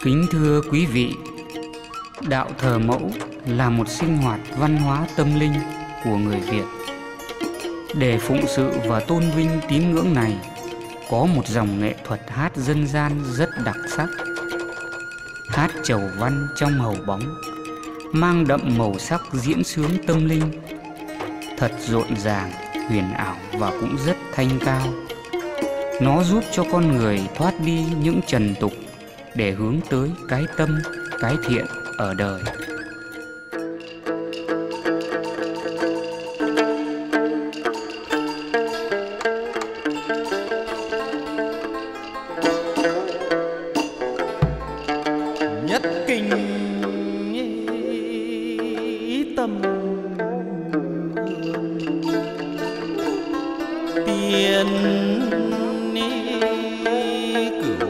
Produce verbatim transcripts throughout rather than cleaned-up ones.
Kính thưa quý vị, đạo thờ mẫu là một sinh hoạt văn hóa tâm linh của người Việt. Để phụng sự và tôn vinh tín ngưỡng này, có một dòng nghệ thuật hát dân gian rất đặc sắc. Hát chầu văn trong hầu bóng, mang đậm màu sắc diễn xướng tâm linh, thật rộn ràng, huyền ảo và cũng rất thanh cao. Nó giúp cho con người thoát đi những trần tục để hướng tới cái tâm, cái thiện ở đời. Nhất kinh tâm tiên cửu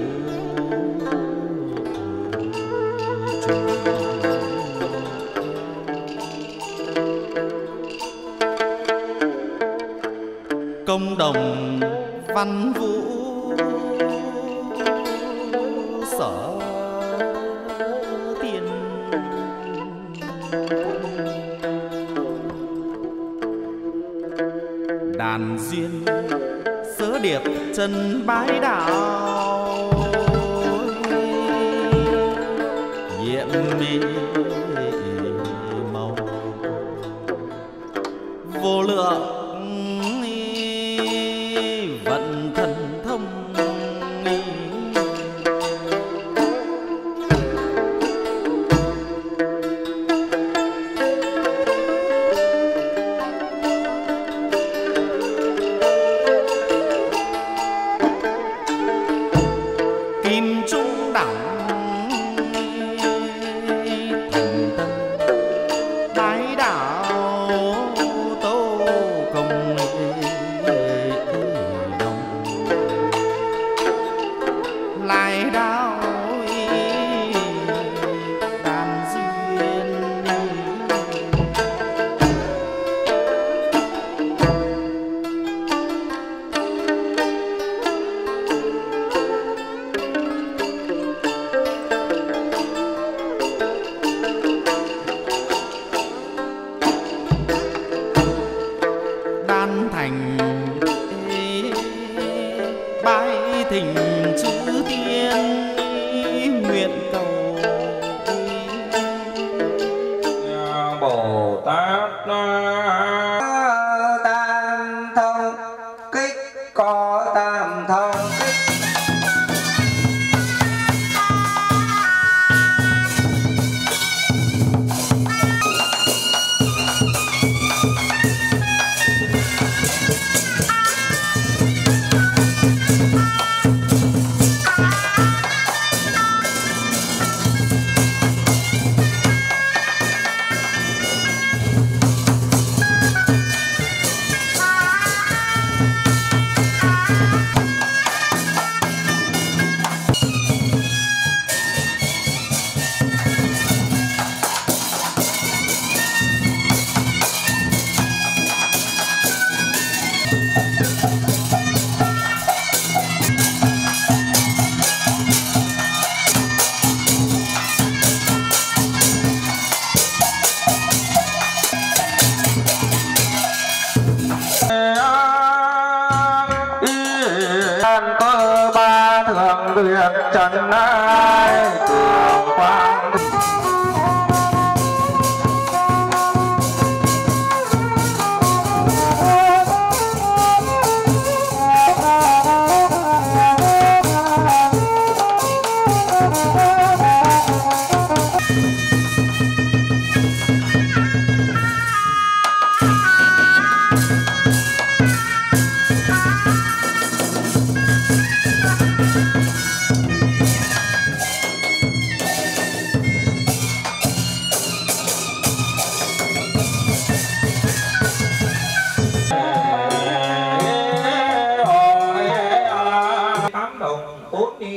công đồng văn vũ sở tiên đàn duyên sớ điệp chân bái đạo nhiệm mê màu vô lượng vận thần thông kim trung đẳng thành tâm bái đạo tô công đồng lại đạo đàn duyên đan thành bái thỉnh chữ tiên nguyện cầu Bồ Tát tam thông kích có tam thông kích. Cơ ba thường tuyệt trần ai cường quang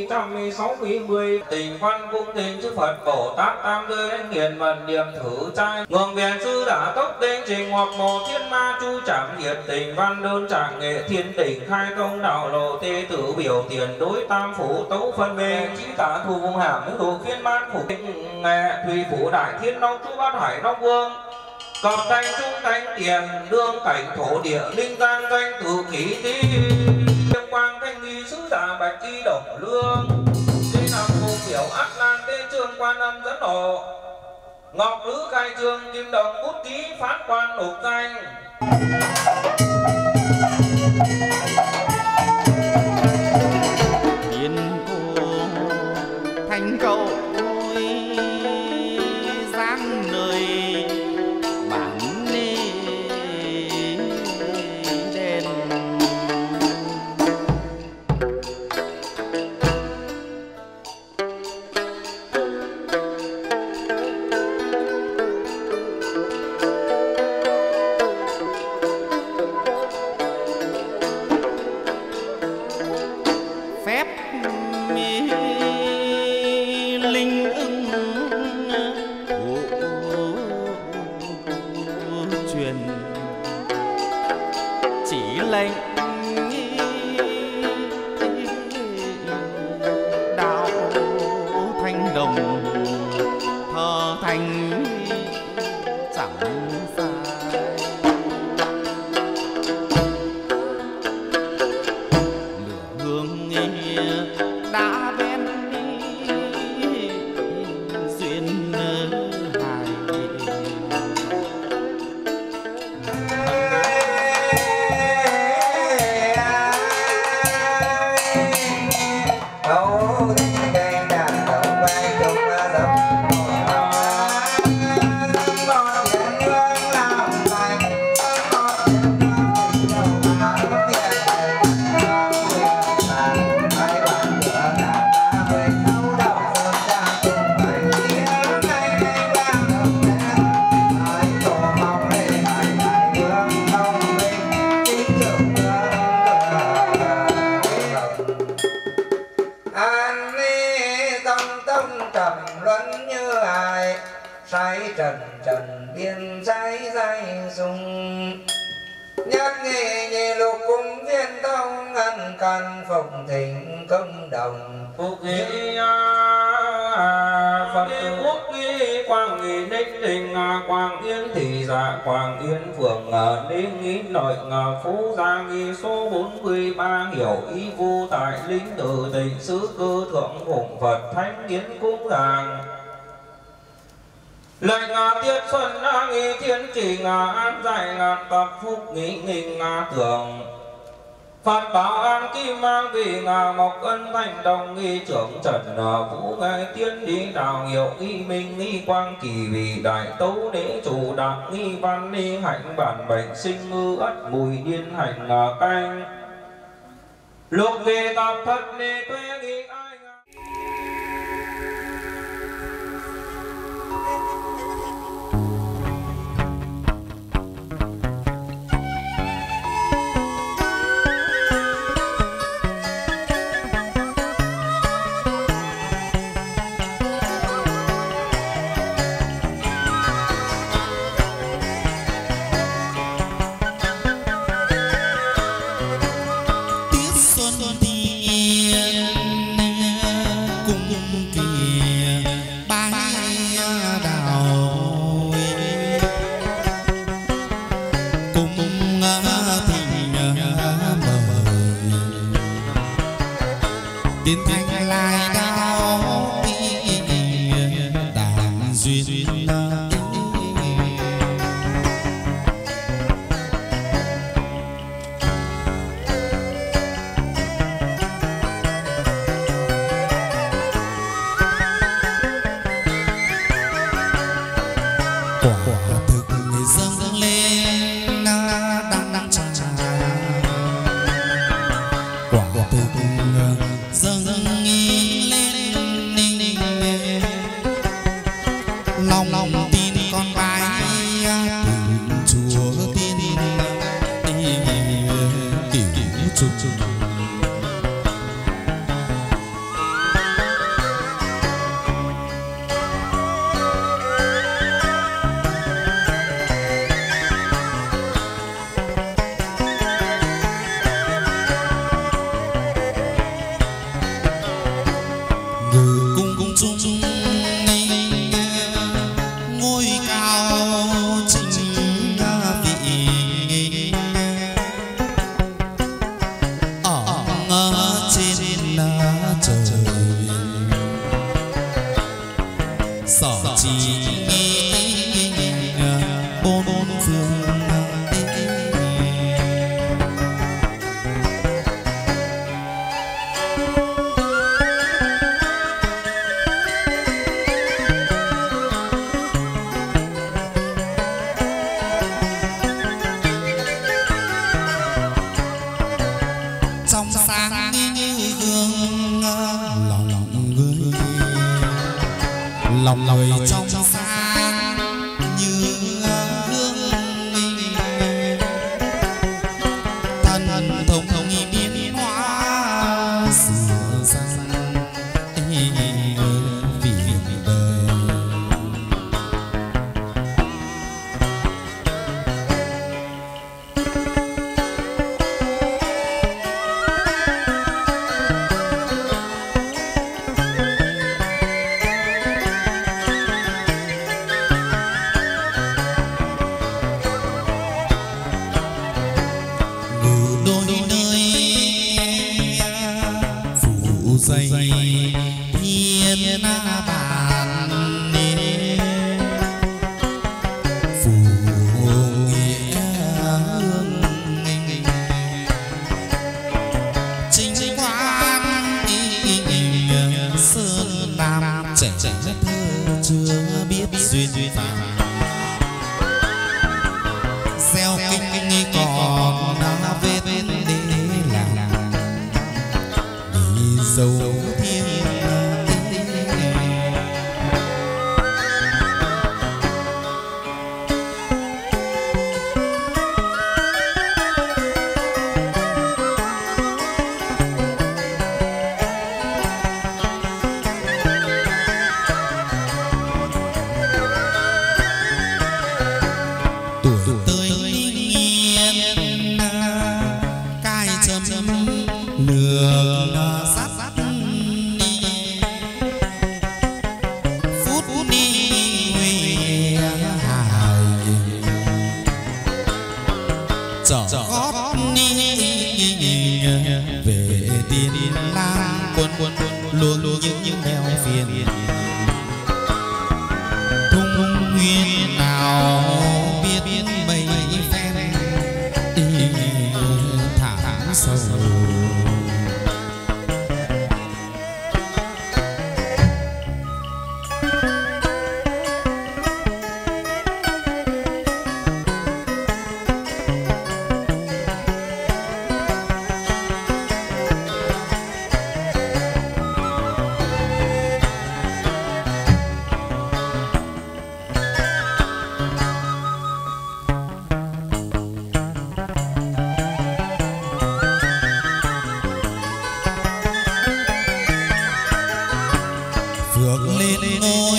quý trăm mi sáu quý mười tình văn cung tình chư Phật Bồ Tát tam giới đến nghiền vận điểm thử trai ngưỡng viện sư đã tốc tinh trình hoặc một thiên ma chu chẳng nhiệt tình văn đơn trạng nghệ thiên tình khai công đạo lộ tê tử biểu tiền đối tam phủ tấu phân mê chí cả thu vùng hàm nữ thủ phiên man phủ kinh nghệ thủy phủ đại thiên long chu bát hải long vương cọp thanh trung thanh tiền đương cảnh thổ địa linh gian danh tự kỷ tí Liêm quang thanh nghi sứ giả bạch y đồng lương trên nằm phục biểu ác lan tê trương quan âm dẫn hộ ngọc nữ khai trương kim đồng bút ký phán quan nộp danh tiên cô thanh cầu ôi giang nơi bản nê đền phép linh ưng truyền chỉ lệnh đạo thanh đồng thờ thành chẳng sai lửa hương đã bên duyên hài trái trần trần biên trái dây dùng nhất nghị nhị lục cung viên tông ngăn căn phụng thịnh công đồng phục nghị Phật tử quốc nghi quang nghị ninh đình quang yên thị dạ quang yên phường ninh nghi nội phú gia nghi số bốn mươi ba hiểu y vu tại linh tử tịnh sứ cư thượng phụng Phật thánh kiến cung đàng lệnh tiết xuân nghi thiên chỉ an giải tập phúc nghị nghinh tưởng Phật bảo an kim mang vì mộc ân thành đồng nghi trưởng trần vũ ngài tiên đi đạo hiệu nghi minh nghi quang kỳ vì đại tấu đế chủ đạo nghi văn ni hạnh bản bệnh sinh ngư ất mùi điên hành canh lục về tập thật ni tuế nghi ai tiến thanh lai đao đàn duyên quả thực dâng lên đăng trà quả thực dâng lên lòng lòng tin con bái từng chúa tiên cứu chuộc lòng người trong sáng như hương minh, thân thông thông biến hóa sửa sang vì đời. Dây thiên bản phù nghĩa hương chính quan sơn nam trẻ thơ chưa biết duyên phàm gieo kinh còn đã vết để làm dấu thiên tuổi tươi nghiêng cai chấm nương sắt phút đi hài trở gót đi về tiên lang quân quân luôn luôn những những neo phiền thung nguyên nào biết biết mây phen thả sâu. Phượng lên ngôi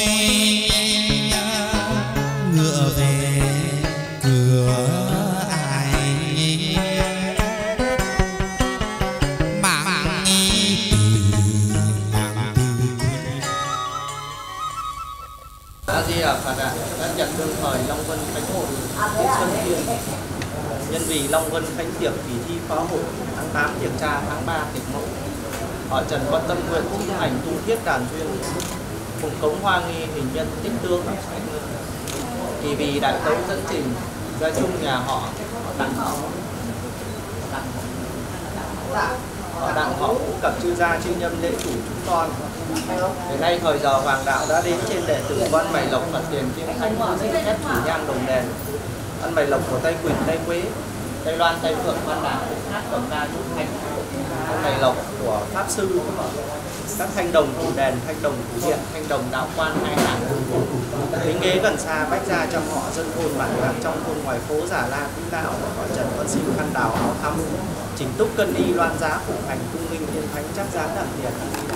ngựa về cửa ai mạng từ mạng từ. A Di Đà Phật ạ, đã nhận đương thời Long Vân Khánh Hội Tết Xuân Thiên. Nhân vì Long Vân Khánh tiệc kỳ thi khóa hội tháng tám tiệc tra, tháng ba tiệc mẫu, họ Trần có tâm nguyện thi hành tu thiết đàn duyên, cùng cống hoa nghi hình nhân tích tương. Thì vì đại tấu dẫn trình ra chung nhà họ đặng họ họ đặng họ cũng cặp chư gia chư nhâm lễ chủ chúng con. Ngày nay thời giờ hoàng đạo đã đến trên đệ tử Văn Mày Lộc Phật tiền Kim Thanh Di Phép Thủy Nhang Đồng Đèn. Văn Mày Lộc của Tây Quỳnh, Tây Quế, Tây Loan, Tây Phượng, Văn Đảo hát cầm ca trúc thanh. Văn Mày Lộc của Pháp Sư, các thanh đồng thủ đèn, thanh đồng thủ điện, thanh đồng đạo quan hai hạng. Lính ghế gần xa bách gia trong họ dân thôn bản làng trong thôn ngoài phố Già La Quý Lão, họ Trần Văn Sinh khăn đào áo thắm, chỉnh túc cân y loan giá phụ hành cung minh thiên thánh chắc giá đẳng tiền.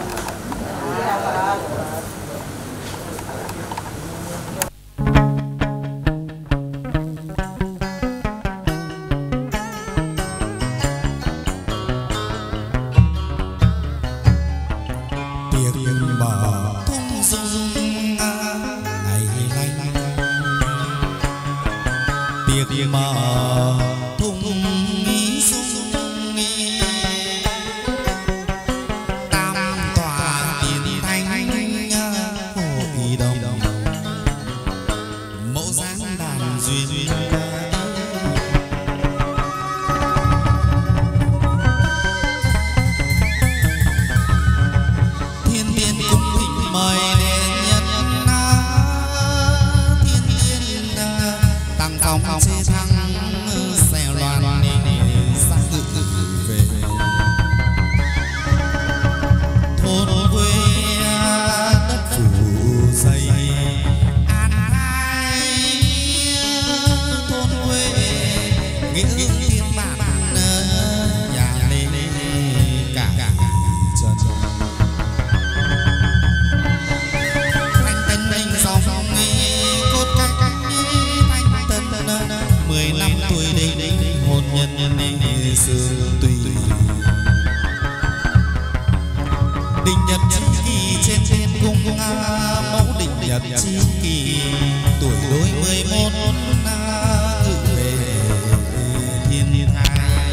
mà thung dung tam tòa tiền thanh hội đồng mẫu dáng đàn duyên thiên thiên cung thỉnh mời đến nhân thiên thiên tăng phòng chế thăng xe loan sắc tự về thôn quê đất phủ dày nghĩa thiên bản nhà lên cả trần thanh tân anh dòng cốt cách thanh tân mười năm tuổi đến hôn nhân sương tùy định nhật chi kỳ trên thiên cung mẫu định nhật chi kỳ tuổi đôi mười một cự về thiên thai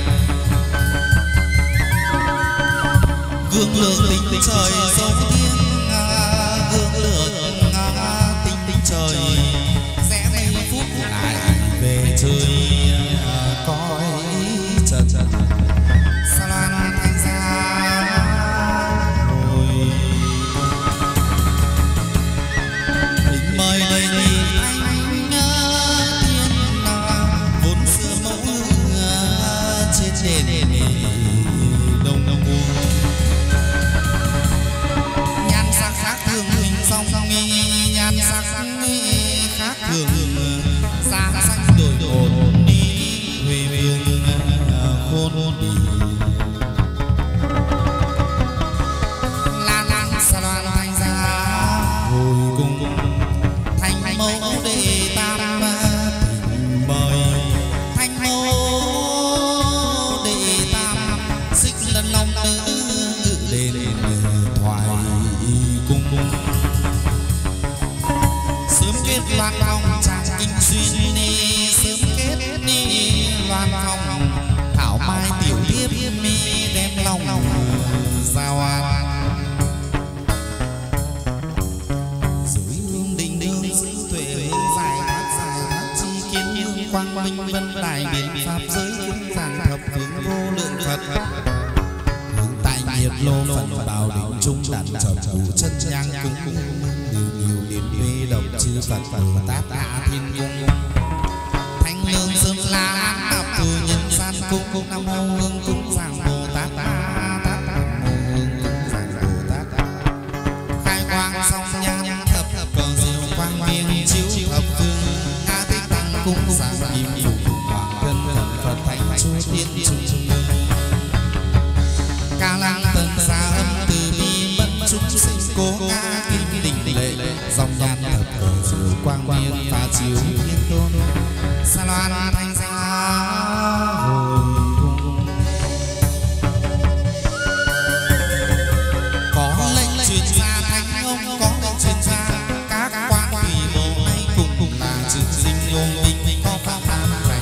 gương lược tình trời dấu thiên gương lược tình tình trời sẽ mấy phút lại về chơi coi trần trần sao loan thành ra hồi tình mời đầy đi anh tiên vốn xưa mẫu trên đền đông đông nhan sắc khác thường hình song nhan sắc khác thường da xanh đổi đổi huê vương khôn bỉ lan lan sa loan thành ra hồi cùng thành mẫu đệ tam tình mời thành mẫu đệ tam xích lần lòng nữ đền thoại cung sớm kết loan phong tràng kinh xuyên sớm kết đi loan phong thảo mai tiểu thiếp mi đem lòng giao an dưới hương đình hương giữ tuệ hương dài bát dài bát chi kiến hương quang minh vân đài biển pháp giới hương giảng thập hướng vô lượng phật hướng tại nhiệt lô phần bào đỉnh trung đàn trầm phù chân nhang cung cung nhiều nhiều điện huy động chư phật bồ tát hạ thiên cung thanh lương sơn la an tập từ nhân gian cung cung nam mô hương cung giảng bồ tát ta tát nam mô hương cung giảng bồ tát khai quang song nhan thập cờ diệu quang miên chiếu thập phương a tích tăng cung giảng kim phủ hoàng thân thần phật thánh chúa thiên trung ca lang tần xa âm từ bi bất chúng sinh cố ca kinh đình lệ dòng nhan thập cờ diệu quang miên phá chiếu thiên tôn sa loan thành ra hồi cung có lệnh truyền ra thánh ông có lệnh truyền ra các quan quỷ bộ nay cùng cùng là trừ sinh ngôn minh có pháp tam thành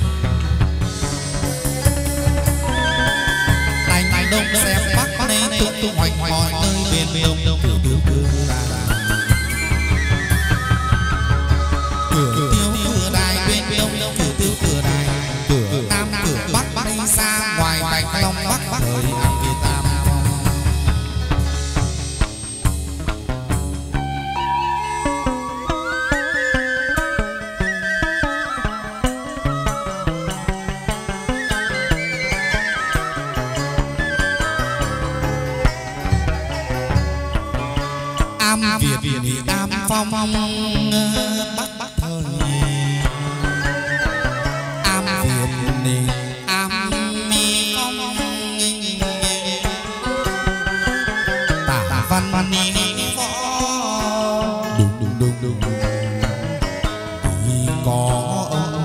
thành thành đông xem bắc nên tung tung hoành mọi nơi bên đông đông cử cử cử là cửa tiêu cửa đài bên đông đông cửa tiêu cửa đài cửa nam cửa bắc bắc đi xa ngoài bạch long bắc bắc thời am việt tam am việt việt tam phong bắc bắc thời am việt am mi phong tả văn ni võ đúng đúng đúng đúng thì có ông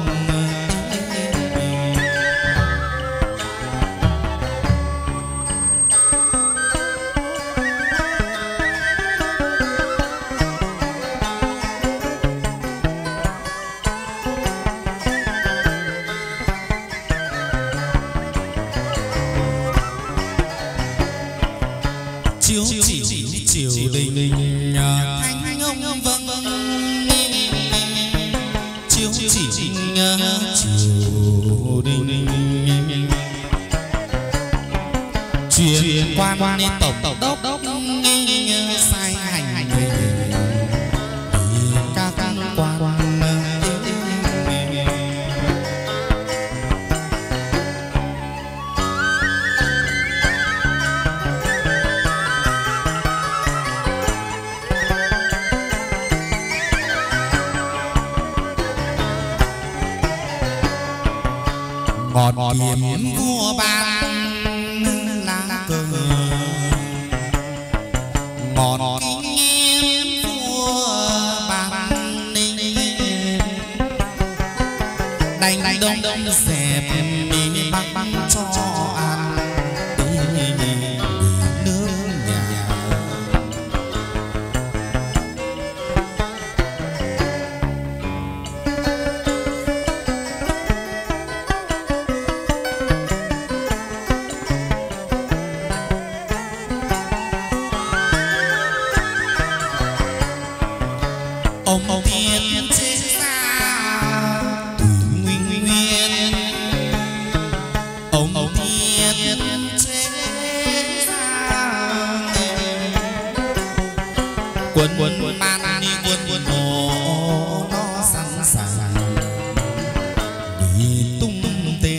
chiếu chỉ triều đình thanh ông vâng chiếu chỉ triều đình truyền quan nên tổng tổng đốc đốc sai hành các quan ngọt kiếm vua ban lá cờ ngọt kiếm vua ban đánh đánh đông đông dẹp mi bắc bắc cho ăn nước nhà. Ông ông tiên chế ra từ nguyên nguyên ông ông tiên chế ra quân quân man đi quân quân hồ nó sẵn sàng đi tung tên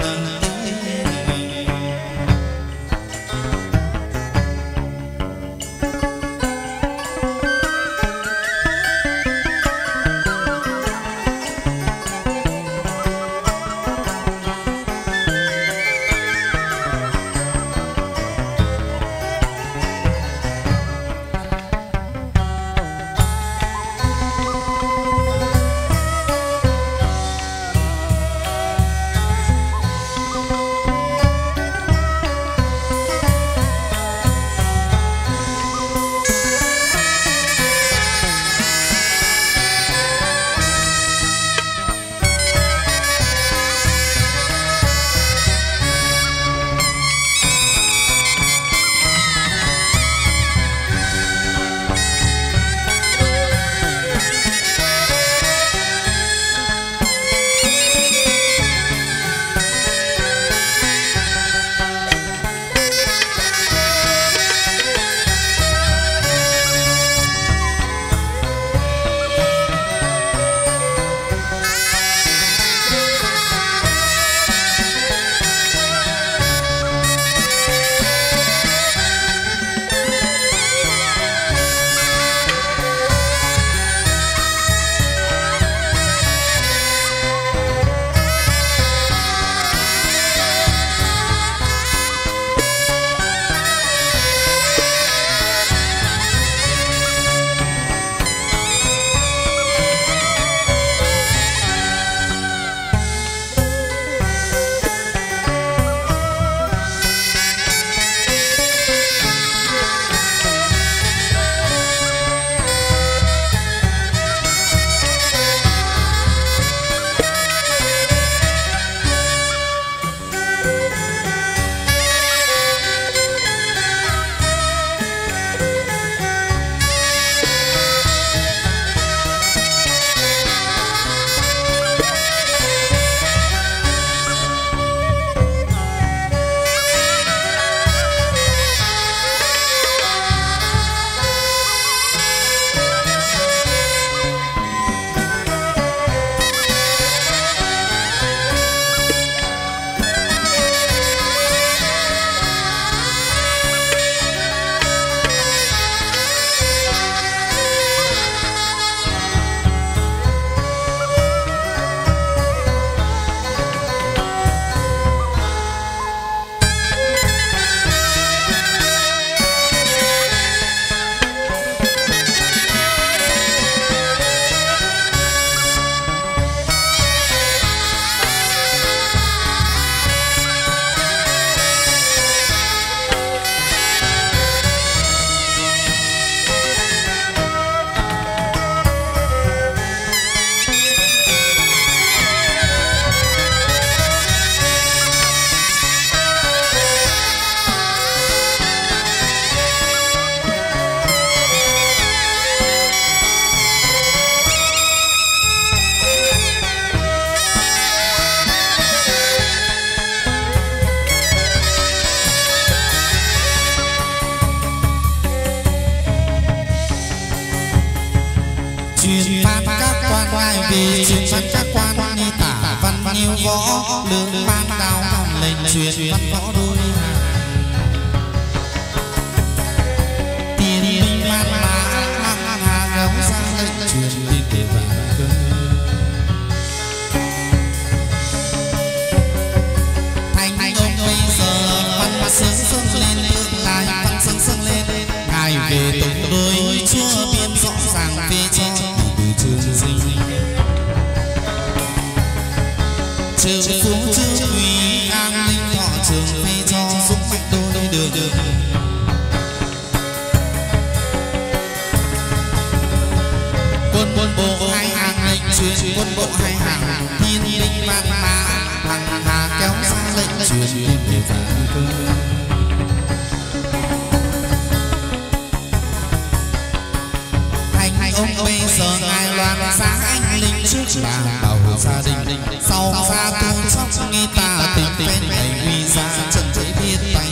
truyền phát các quan ngoài vì truyền phát các quan như tả văn nhiêu võ lương ban đào lệnh truyền văn võ đôi tiền binh ban lá lăng hà gấu ra lệnh truyền tin để vàng cơn triệu phú chư quý an ninh thọ trường phi cho súng mạnh đôi đường. Quân quân bộ hai hàng lệnh truyền, quân bộ hai hàng thiên linh vạn mã hàng hà kéo ra lệnh truyền để phản cơ. Ông bây giờ ngài loan sáng anh linh trước là bảo gia đình, sau ra tu sóc nghe ta tình tình ngày huy ra trận thế biết tay.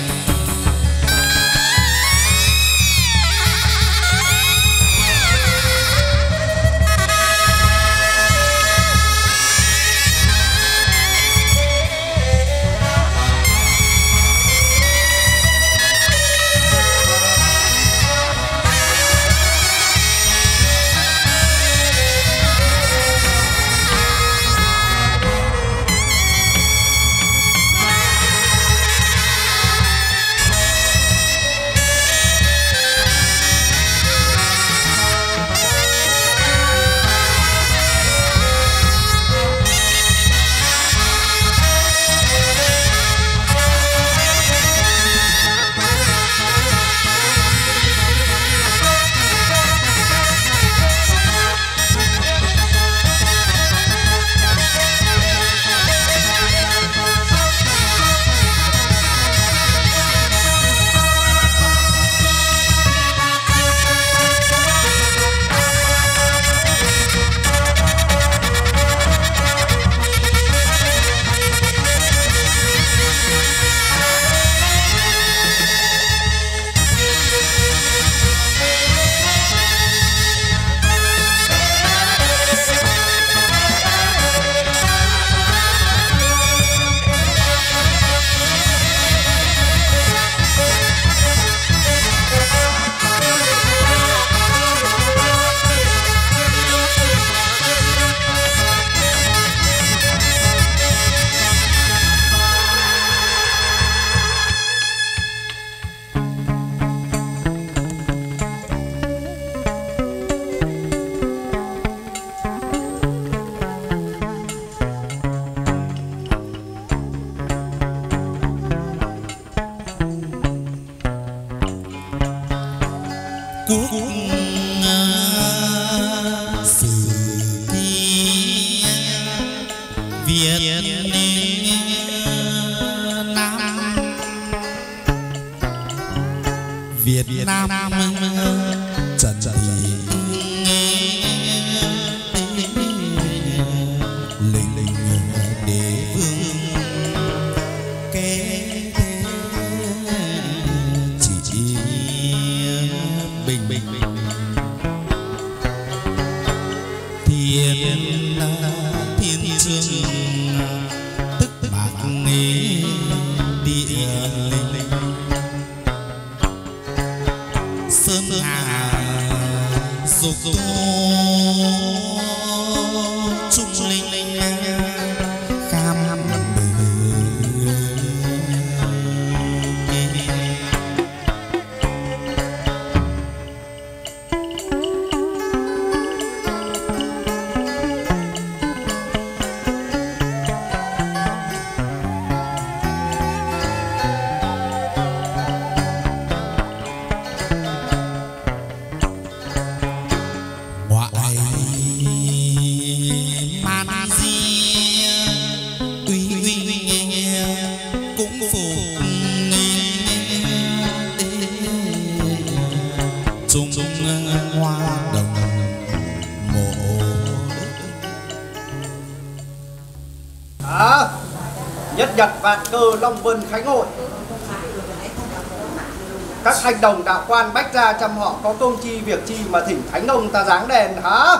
Nhật vạn cơ Long Vân Khánh Hội. Các thanh đồng đạo quan bách gia trăm họ có công chi việc chi mà thỉnh thánh ông ta giáng đèn hả?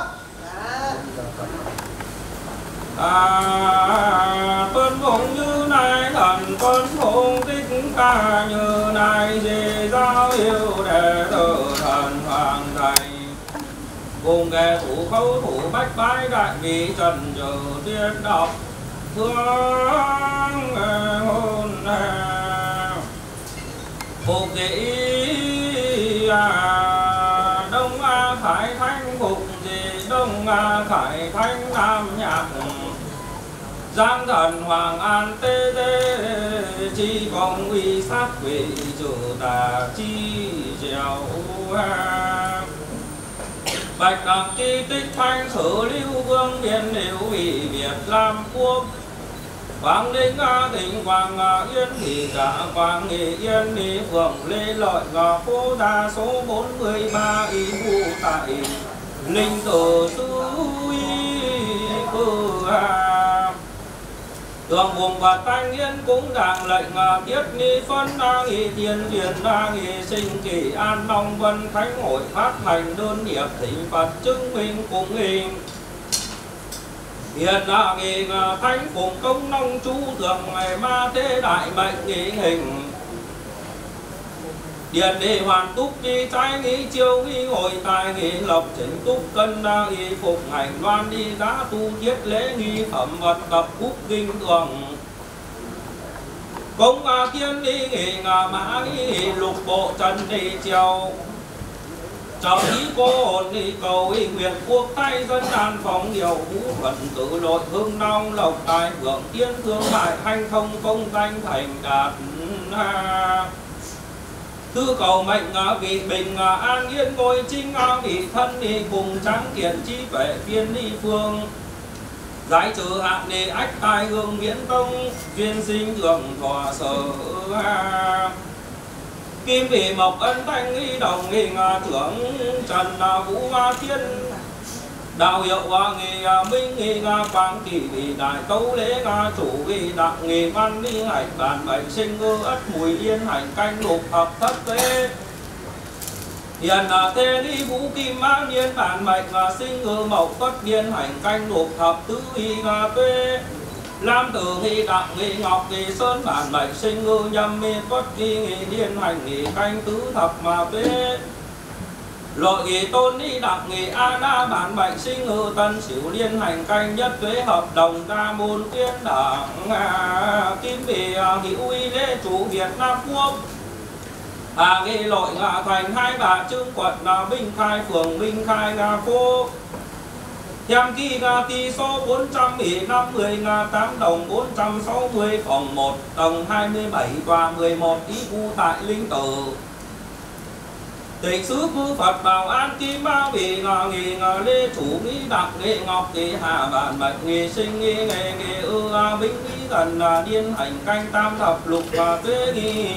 À, tuân phụng như này thần tuân phụng tích ca như này gì giáo yêu đệ tử thần hoàng thầy cùng kẻ thủ khấu thủ bách bái đại vị trần trừ tiên đọc phương hôn phục thị Đông A Khải Thánh phục thị Đông A Khải Thánh Nam Nhạc giang thần hoàng an tê tê chi công uy sát quỷ trừ tà chi trèo ha. Bạch đằng chi tích thanh sử lưu vương biên liễu ủy Việt Nam quốc. Quang Ninh A Thịnh Quang A Yên Thị Cả Quang Nghị Yên Thị Phượng Lê Lợi Ngà Phố Đa số bốn mươi ba ý vụ tại Linh Tử Sư Y Cư Hà. Tường vùng và thanh yên cũng đảng lệnh tiết ni phân đa nghị thiên thiền đa nghị sinh kỳ an long vân khánh hội phát hành đơn nghiệp thỉnh Phật chứng minh cùng hình. Hiện là nghị thánh cùng công nông chú dường ngày ma thế đại mệnh nghị hình. Điện đề hoàn túc đi trái nghĩ chiêu nghĩ hội tài nghĩ lộc chỉnh túc cân đa nghị phục hành đoan đi giá tu thiết lễ nghi phẩm vật tập quốc kinh thường. Công a thiên đi nghị ngà mã nghị lục bộ trần đi chiều. Trọng ý cô hồn đi cầu ý nguyện quốc thay dân an phóng điều vũ phận tử nội hương đông lộc tài hưởng tiên thương mại hành thông công danh thành đạt. Thư cầu mệnh vị bình an yên ngôi chính vị thân đi cùng trắng kiện trí tuệ viên đi phương. Giải trừ hạn đề ách tài hương miễn công duyên sinh đường thọ sở. Kim vị mộc ân thanh nghi đồng nghi ngà trưởng trần vũ hoa thiên. Đạo hiệu và nghề minh nghi ngà quang kỳ vị đại tấu lễ ngà chủ vị đặng nghề văn đi hạnh bản bệnh sinh ngư ất mùi yên hành canh lục thập thất tế. Hiện là thế đi vũ kim mã nhiên bản mệnh và sinh ngư mộc tất nhiên hành canh lục thập tứ y ngà tuê. Lam tử nghi đặng nghi ngọc nghi sơn bản mệnh sinh ngư nhâm mi tuất nghi nghi điên hành nghi canh tứ thập mà tuê. Lội nghi tôn nghi đặng nghi a na bản mệnh sinh ngư tân xỉu liên hành canh nhất tuế hợp đồng ca môn tiên đảng. Kim vị hữu uy lễ chủ Việt Nam quốc. Hà nghi lội ngà thành hai bà trương quận là Minh Khai phường Minh Khai ngà phố. Thêm kỳ ngà ti số bốn trăm mỹ năm mươi ngà tám đồng bốn trăm sáu mươi phòng một tầng hai mươi bảy và mười một ý khu tại Linh Tử. Tịch sứ cư Phật bảo an kim bao vị ngà nghì ngà lê chủ nghĩ đặng nghệ ngọc nghì hạ bản bạch nghì sinh nghì nghề nghề ư a vĩnh nghĩ gần là điên hành canh tam thập lục và tuế nghì.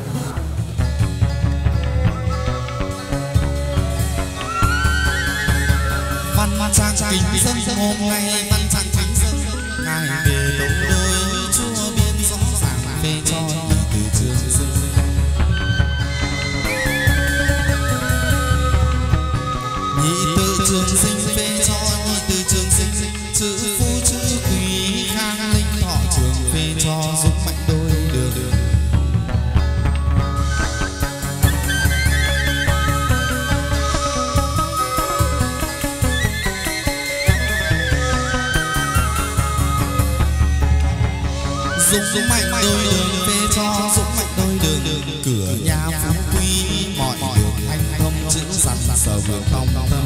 Văn trang kính dân hôm nay văn trang kính dân ngài về đồng đôi chúa biên rõ ràng về cho từ trường sinh. Nhị tự trường sinh về cho nhị tự trường sinh chữ phu chữ quý khang linh thọ trường về cho giúp mạnh đôi đường. Dũng dũng mạnh đôi đường về cho dũng mạnh đôi đường cửa nhà phú quý mọi đường hành thông chữ sẵn sở vượng tông tâm.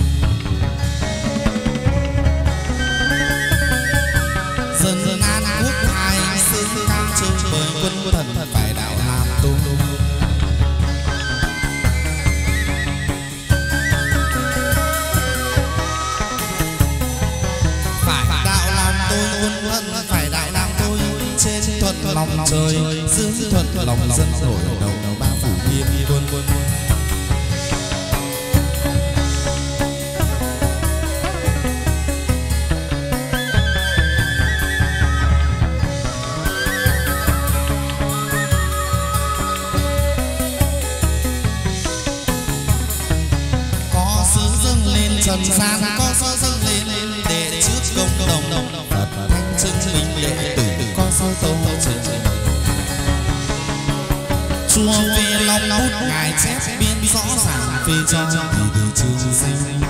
Dần dần an quốc ai xưng cao trông bởi quân thần phải đạo làm tôn. Phải đạo làm tôi quân thần phải đạo làm tôi. Trên thuận lòng trời dưới thuận lòng dân nổi đầu đầu ba phủ nghiêm quân quân. Có sứ dâng lên trần gian, có sứ dâng lên để trước công đồng Phật thanh chứng minh đệ tử có sao tâu trình. Chùa về lòng bút ngài chép biên rõ ràng về cho thì từ trường sinh.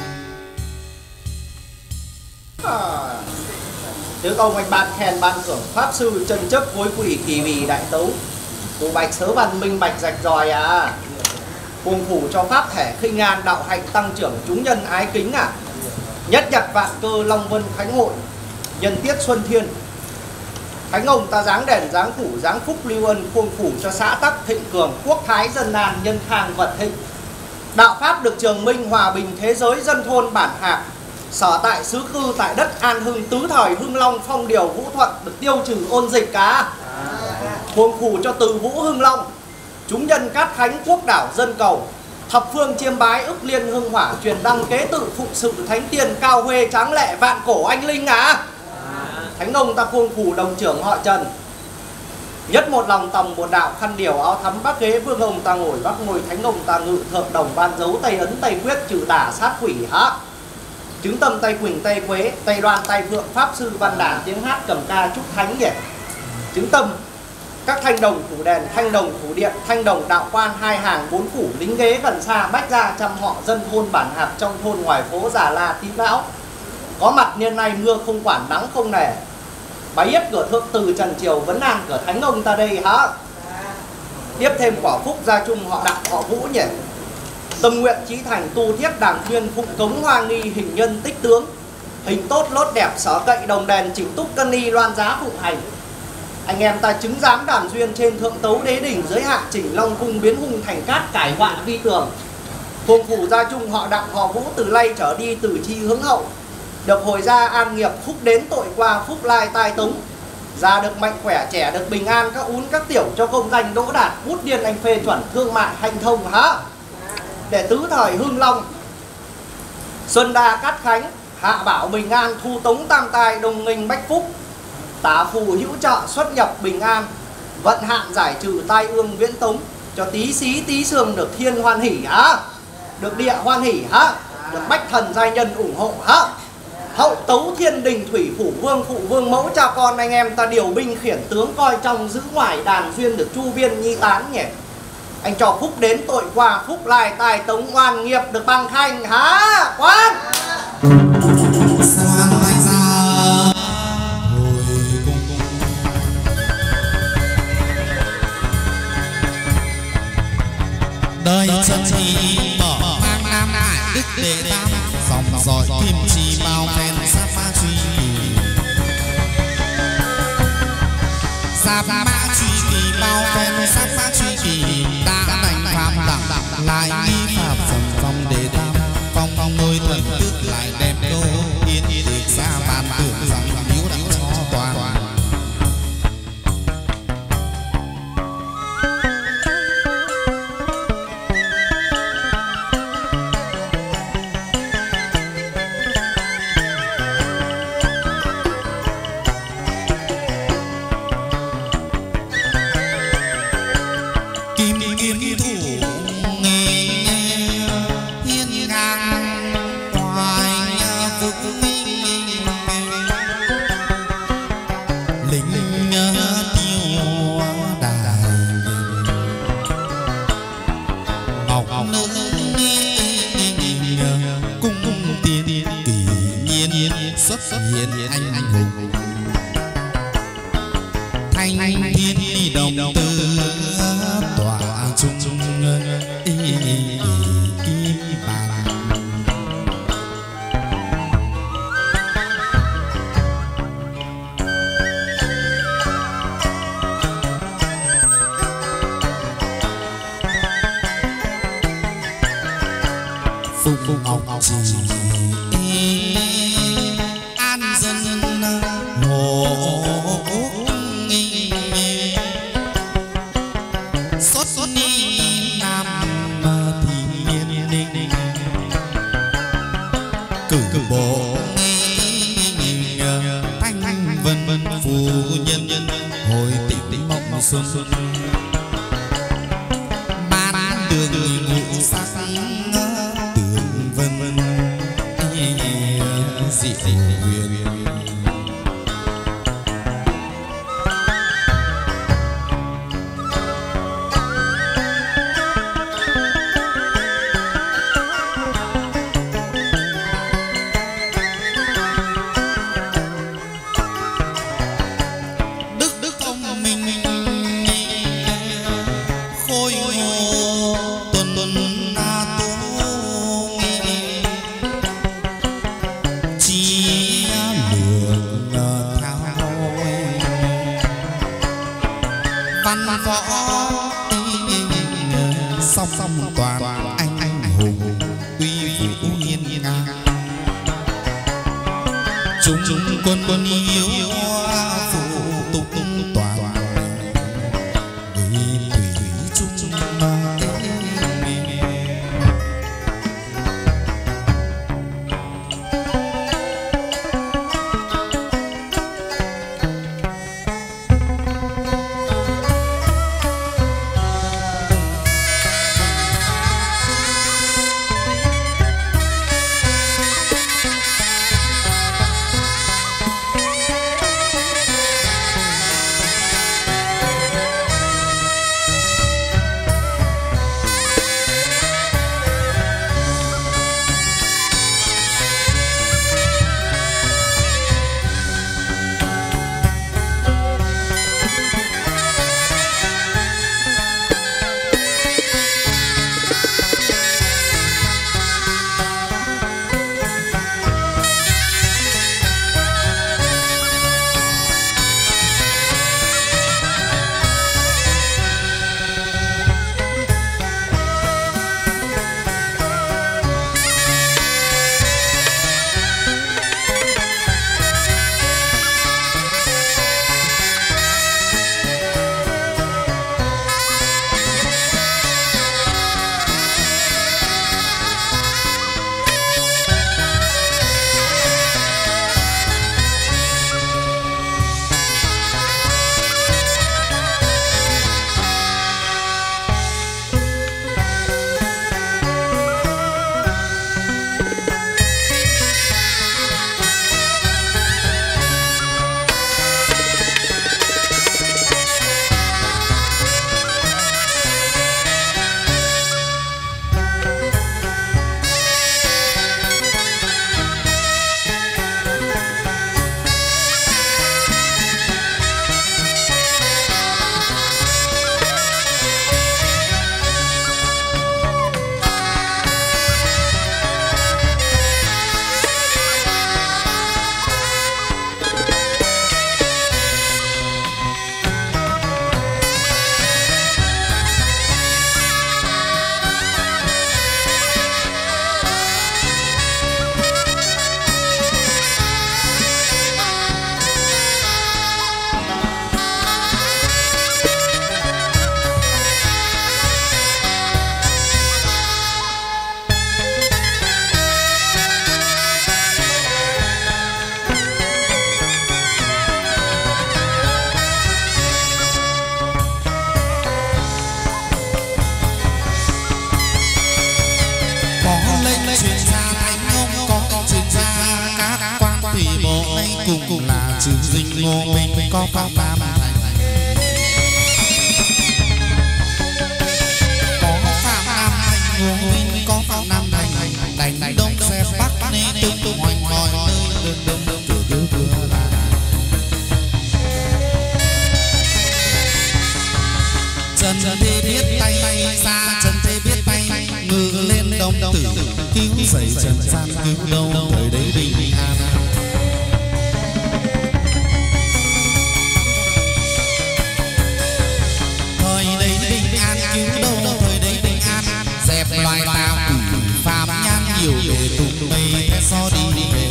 Tứ công anh ban khen ban thưởng pháp sư chân chấp với quỷ kỳ vị đại tấu. Cụ bạch sớ văn minh bạch rạch ròi à. Cùng phủ cho pháp thể khinh an đạo hạnh tăng trưởng chúng nhân ái kính à. Nhất nhật vạn cơ long vân khánh hội. nhân tiết Xuân Thiên, Thánh ông ta giáng đèn giáng phủ giáng phúc lưu ân khuôn phủ cho xã tắc thịnh cường, quốc thái dân an nhân khang vận thịnh. Đạo pháp được trường minh hòa bình thế giới, dân thôn bản hạc sở tại xứ cư tại đất An Hưng, tứ thời Hưng Long phong điều Vũ Thuận được tiêu trừ ôn dịch cả. Khuôn phủ cho từ Vũ Hưng Long, chúng nhân cát khánh quốc đảo dân cầu, thập phương chiêm bái ức liên hưng hỏa, truyền đăng kế tự phụng sự thánh tiền cao huê tráng lệ vạn cổ anh linh à. Thánh ông ta khuôn phủ đồng trưởng họ Trần, nhất một lòng tòng một đạo, khăn điều áo thắm bắc ghế, vương ông ta ngồi bắc ngồi, thánh ông ta ngự thượng đồng ban dấu, tay ấn tay quyết trừ tả sát quỷ há. Chứng tâm tay quỳnh tay quế, tay đoan tay phượng, pháp sư văn đàn tiếng hát cầm ca chúc thánh nhỉ. Chứng tâm các thanh đồng phủ đèn, thanh đồng phủ điện, thanh đồng đạo quan hai hàng bốn phủ, lính ghế gần xa bách gia trăm họ, dân thôn bản hạt trong thôn ngoài phố già la tín lão. Có mặt nhân nay mưa không quản nắng không nể, bái yết cửa thượng từ trần triều vấn an cửa thánh ông ta đây hả. Tiếp thêm quả phúc gia chung họ đặng họ Vũ nhỉ. Tâm nguyện chí thành tu thiết đàng thuyên, phụng cống hoa nghi hình nhân tích tướng, hình tốt lốt đẹp sở cậy đồng đèn, chỉnh túc cân y loan giá phụng hành. Anh em ta chứng giám đàn duyên, trên thượng tấu đế đỉnh, dưới hạ chỉnh long cung, biến hung thành cát cải hoạn vi tường. Khuôn phủ gia chung họ đặng họ Vũ, từ lay trở đi từ chi hướng hậu, được hồi ra an nghiệp, phúc đến tội qua, phúc lai tai tống. Già được mạnh khỏe, trẻ được bình an, các ún các tiểu cho công danh đỗ đạt, bút điên anh phê chuẩn, thương mại hành thông hả. Để tứ thời Hưng Long, Xuân Đa Cát Khánh, hạ bảo bình an, thu tống tam tài, đồng nghinh bách phúc, tả phù hữu trợ, xuất nhập bình an, vận hạn giải trừ tai ương viễn tống, cho tí xí tí sương được thiên hoan hỉ hả, được địa hoan hỉ hả, được bách thần giai nhân ủng hộ hả. Hậu tấu thiên đình thủy phủ vương phụ vương mẫu, cha con anh em ta điều binh khiển tướng, coi trong giữ ngoài đàn duyên được chu viên nhi tán nhỉ. Anh cho phúc đến tội qua, phúc lai tài tống, oan nghiệp được bằng thành hả quan. Đời chân thì bỏ mang nam đại đức đệ tam, dòng dõi kim chi bao phen sát ma truy sát ma truy kỳ, bao phen sát ma truy kỳ, đã đánh phạm đẳng lại nghi phạm dòng phong đệ tam, phong phong ngôi thần tức lại đẹp đô yên tiệc xa bàn tưởng rằng yếu đẳng cho toàn. võ song song toàn anh anh hùng uy vũ hiên ngang chúng chúng quân quân yêu phụ tục toàn vì thủy chung cùng cùng là chữ dinh ngô minh có pháp nam thành có pháp nam thành ngô minh có pháp nam thành đánh đông xe bắc nên tung tung hoành mọi nơi đơn đơn đơn từ từ từ là chân thế biết tay xa chân thế biết tay ngự lên đông tử cứu dậy trần gian cứu đâu thời đấy bình an cứu đâu thời đấy bình an dẹp loài tào quỷ phàm nhan nhiều để tụng mây so đi về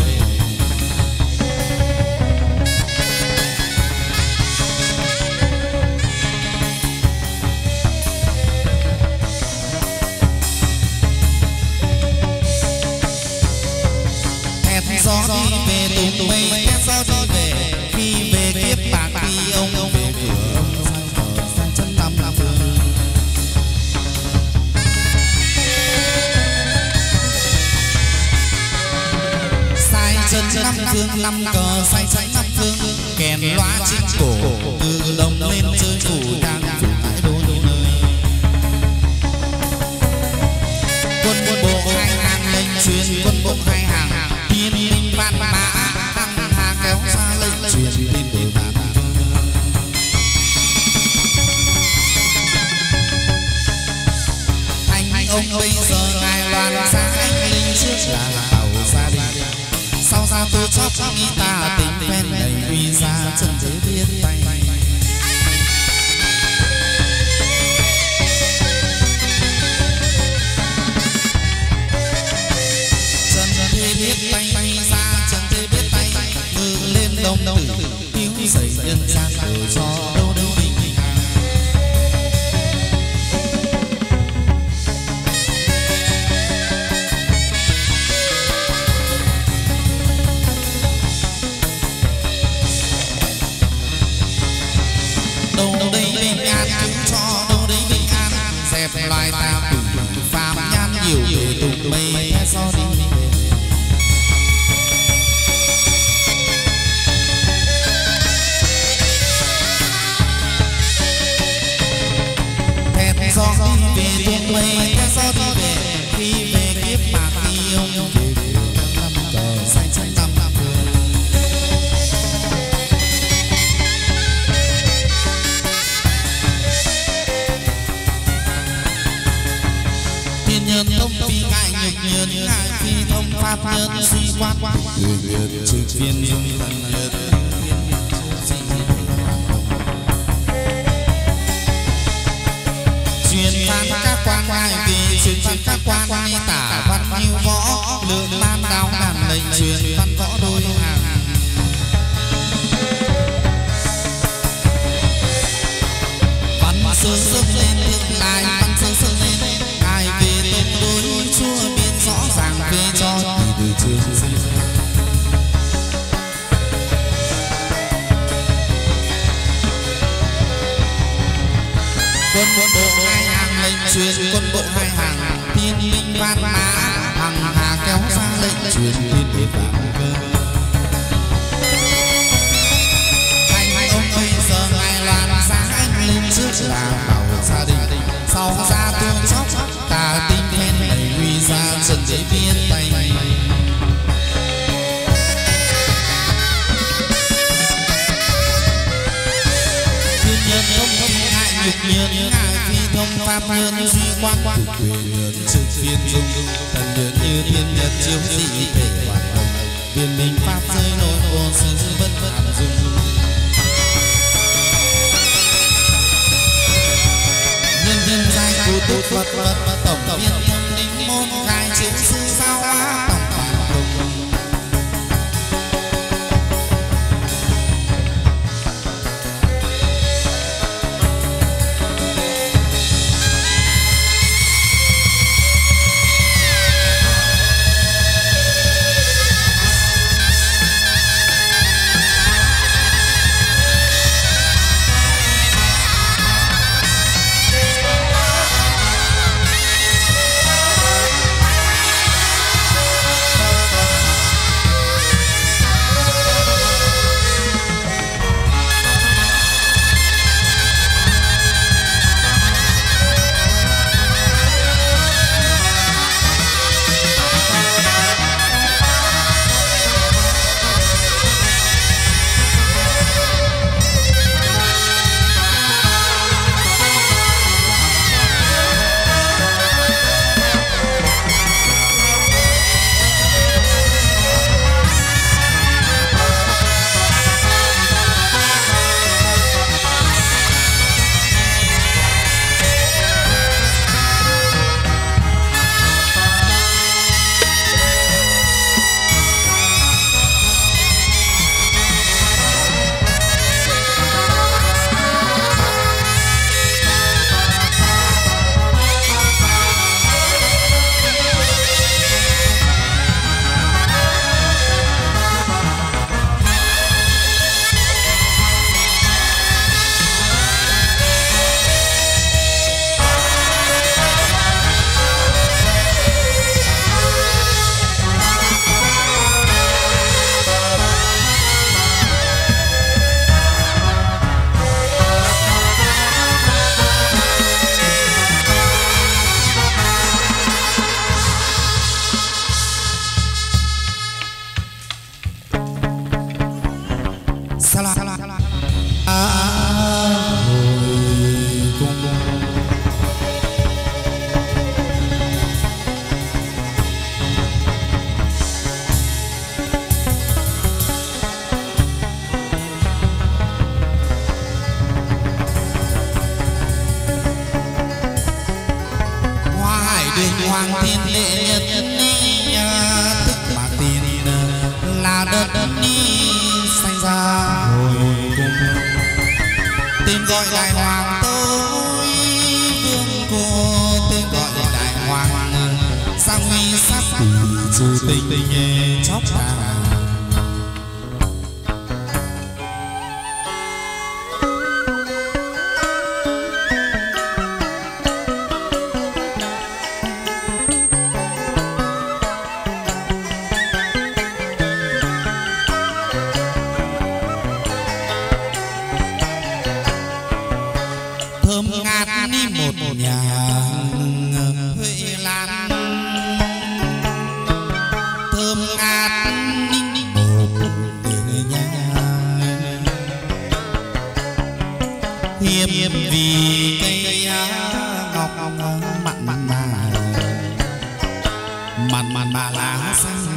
thét gió đi về tụng mây thét gió đi về khi về kiếp bạc khi ông ông về cửa sang chân năm năm phương chân năm phương năm cờ say say năm phương kèn loa trên cổ từ đồng lên chơi phủ đang phủ mãi đôi nơi quân quân bộ hai hàng lệnh truyền quân bộ hai hàng thiên minh văn mã đăng hà kéo ra lệnh truyền tin đổi bản anh ông bây giờ ngài loan ra anh linh trước là hảo gia đình sau ra tôi chót nghĩ ta tình phen này uy ra chân thế biết tay đồng tử thiếu dày nhân gian đời cho đâu đâu bình đâu đây bình an cứu cho đâu đấy bình an dẹp loài ta quỷ phàm nhan nhiều về tụng mây do đi do đi về tung mây theo gió đi về khi về kiếp bạc khi ông về năm cờ xanh xanh năm năm thiên nhân thông phi ngại nhục nhường ngại phi thông pháp nhân suy quan người việt trực viên dung thần nhật truyền phán các quan ngài vì truyền phán các quan ngài tả văn như võ lượng ban đáo đàn lệnh truyền văn võ đôi hàng văn sơ sớm lên tương lai văn sơ sớm lên ngài về tông đối chúa biên rõ ràng về cho từ trường sinh quân bộ hai hàng lệnh truyền quân bộ hai hàng thiên binh ban mã hằng hà kéo ra lệnh truyền thiên địa vạn cơ anh ông bây giờ ngài loan sáng anh lên trước là bảo gia đình sau ra tương chóc cả tinh khen đẩy huy ra trần đế viên tay thiên nhân không không ngại nhục nhường ngại phi thông pháp nhân duy quan tục quyền nhân trực phiên dung thần điện như thiên nhật chiếu dị thể hoàn hồng viên minh pháp giới nội vô sư vân vân dung nhân nhân giai cụ túc vật vật tổng viên tâm linh môn khai chiếu sư sao á tổng bản đồng hoàng thiên lệ nhật ni tức mà tiền là đất ni sanh ra gọi đại hoàng tôi vương cô tên gọi đại hoàng sang uy sát quỷ trừ tình chóc tà. Thơm ngát đi một nhà Huệ Lan, thơm ngát đi một nhà hiếm vì cây ngọc mặn mặn mà mặn mặn mà lá xanh.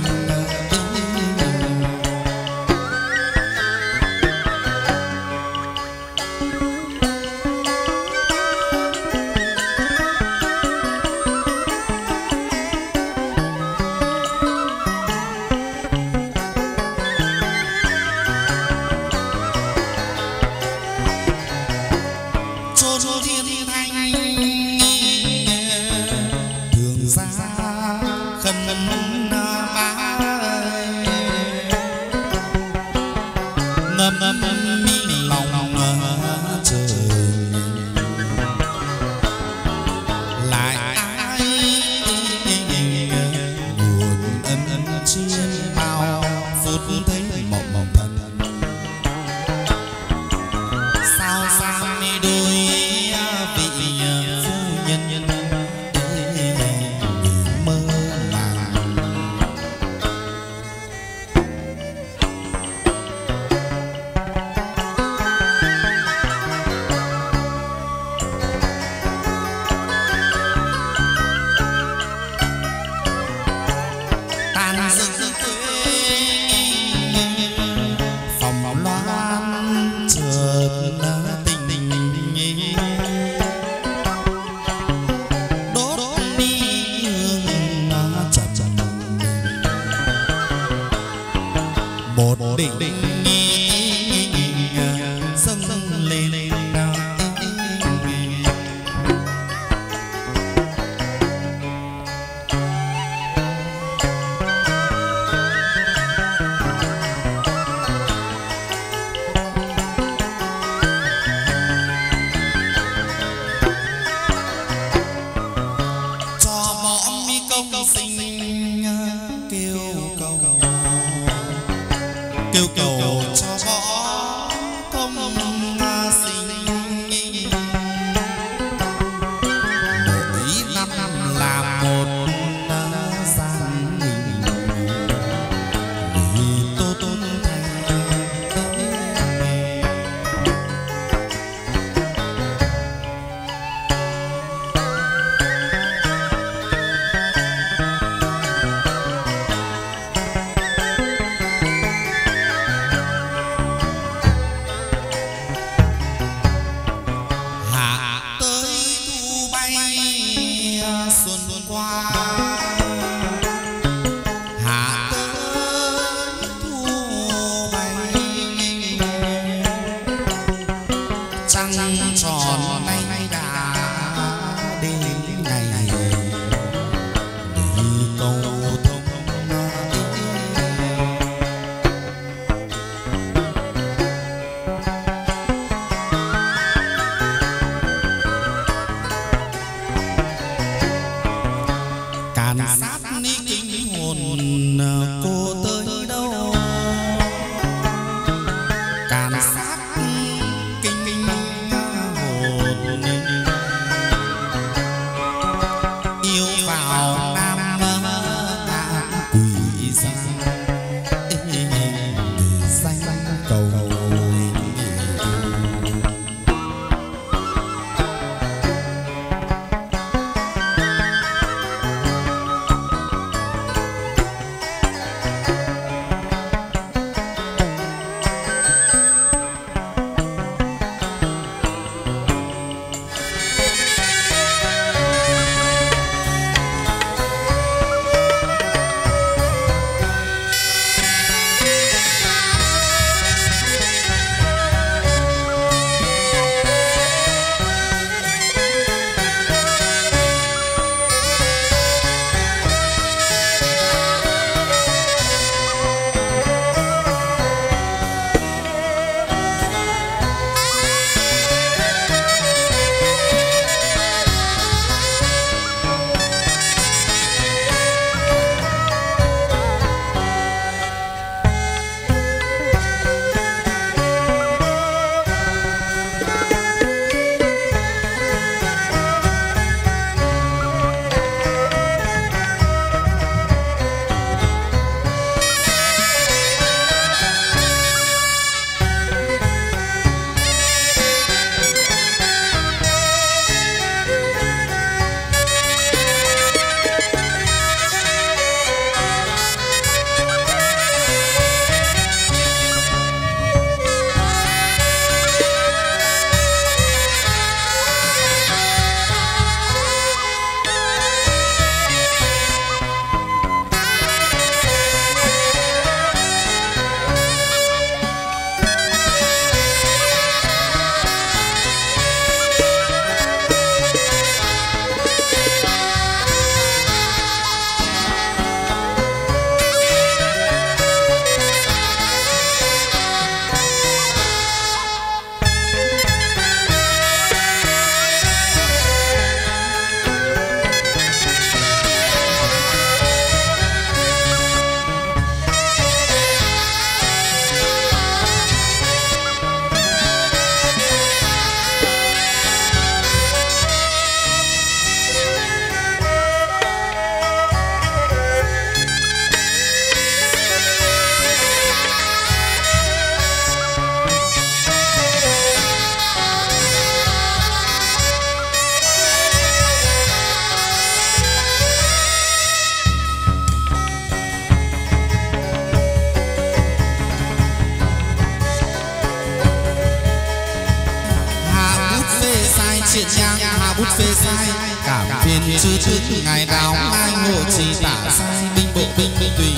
triện nhang hạ bút phê sai cảm phiền chư thức ngài đào lai ngộ chỉ tả sai binh bộ binh binh tùy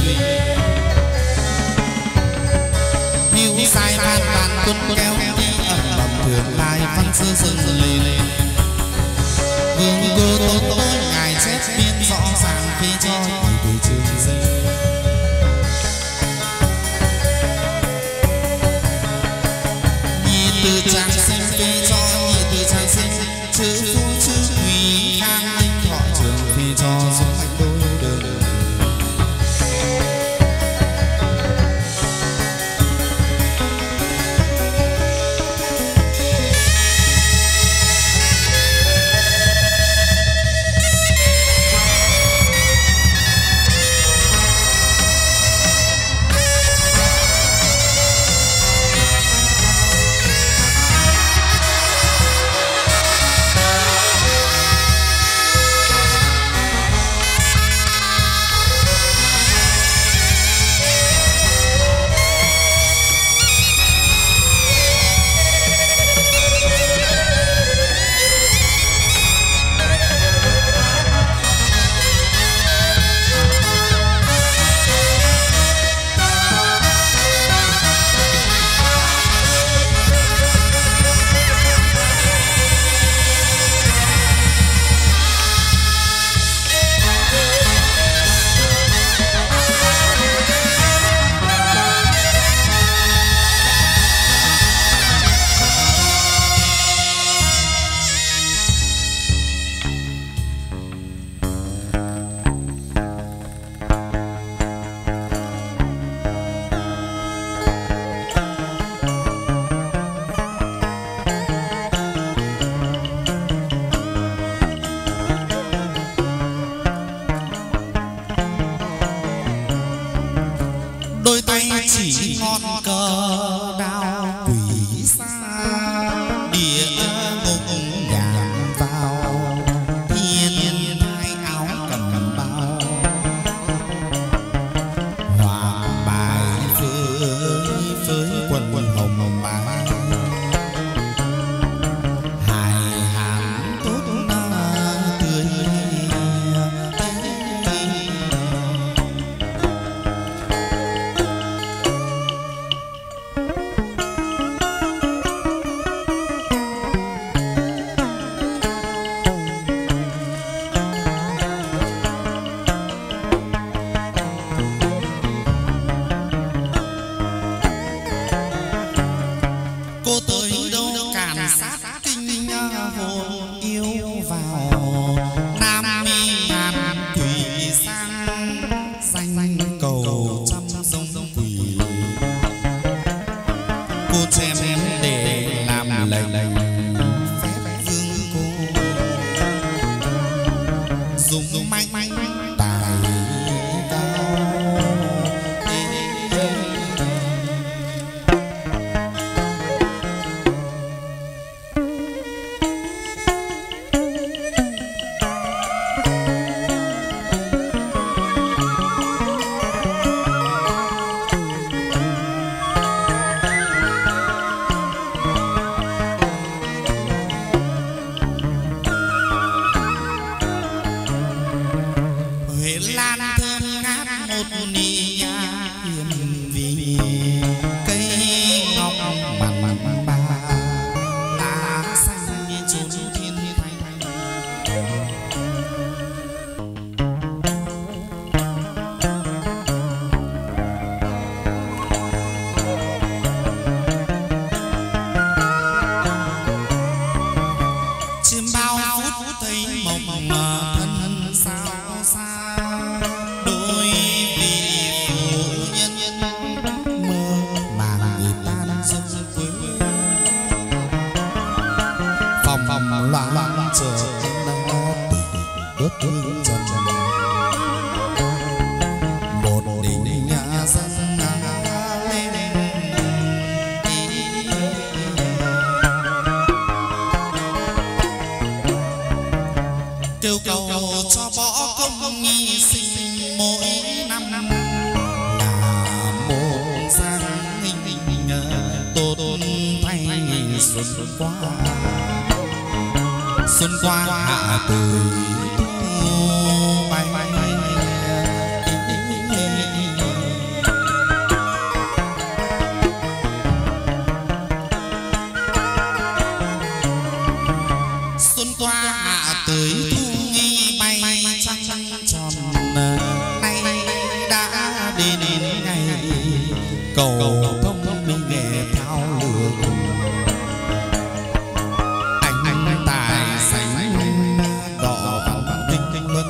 hữu sai ban ban tuân kéo đi ẩm ẩm thường lai văn sơ sừng lên vương cơ tốt tốt ngài chép biên rõ ràng phê cho từ trường sinh nhị từ trang sinh phê cho nhị từ trang sinh chữ phu chữ quý khang linh thọ trường phê cho dung hạnh đôi đường chỉ ngọn cờ đao quỷ xa địa ngục nhàn vào thiên hai áo cầm bao hoàng bài phơi phới quần quần hồng hồng bài hài hán tốt na tươi qua xuân qua hạ tới bay xuân qua hạ tới thu nghi bay trăng tròn nay đã đến ngày cầu thông minh nghệ thao lược anh tài sánh đỏ vằn tinh luân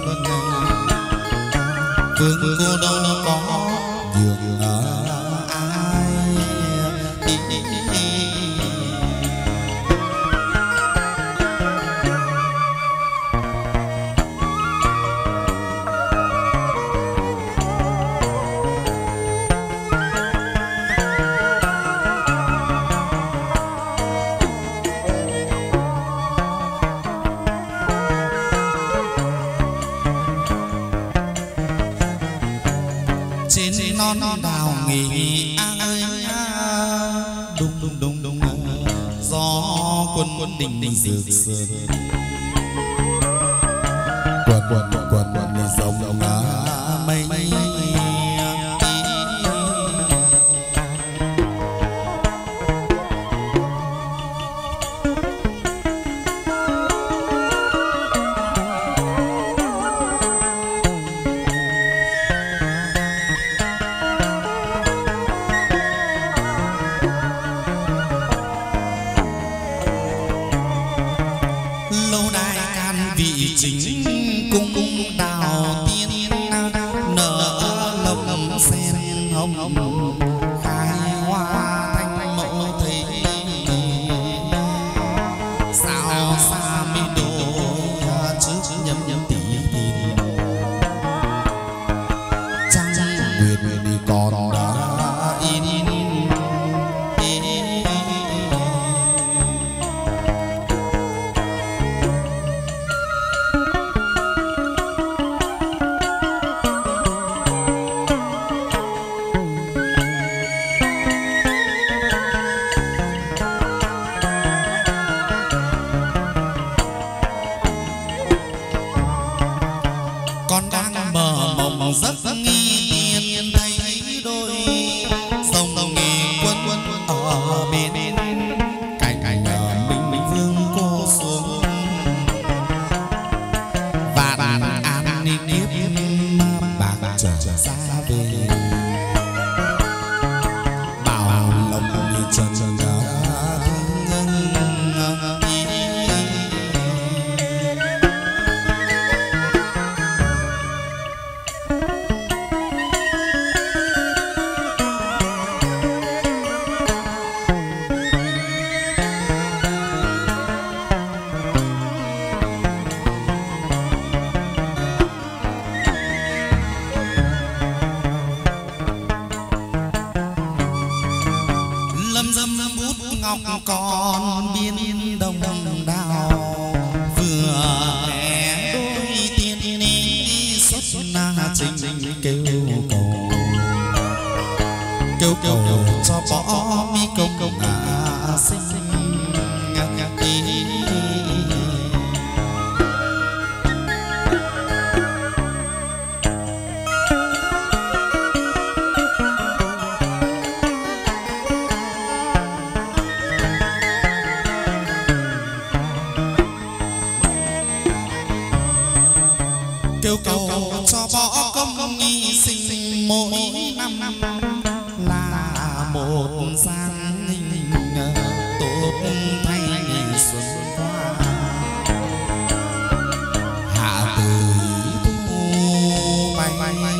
vương cô đâu có nhường ai trên non đào nghỉ ơi đùng đùng đùng đùng gió quân quân đình đình rực rực quần quần quần quần rồng mây chính cung cung đào tiên nở lồng sen hồng khai hoa thanh mẫu thấy sao xa mi đôi trước nhâm nhâm tí tin trăng nguyệt đi còn đã in con đang mơ mộng giấc nghi tiền thấy đôi dòng nghề quân quân ở bên cạnh cạnh mình mình vương cô xuống và bàn an ninh tiếp bạc trở ra về bảo lòng trần trần lâm dâm bút ngọc còn biên đồng đào vừa nghe đôi tiên xuất na trình kêu cầu kêu cầu cho bỏ mi công công à sinh kêu cầu cho bỏ công nghi sinh mỗi năm là một gian hình tốt thay xuân qua hạ tới thu bay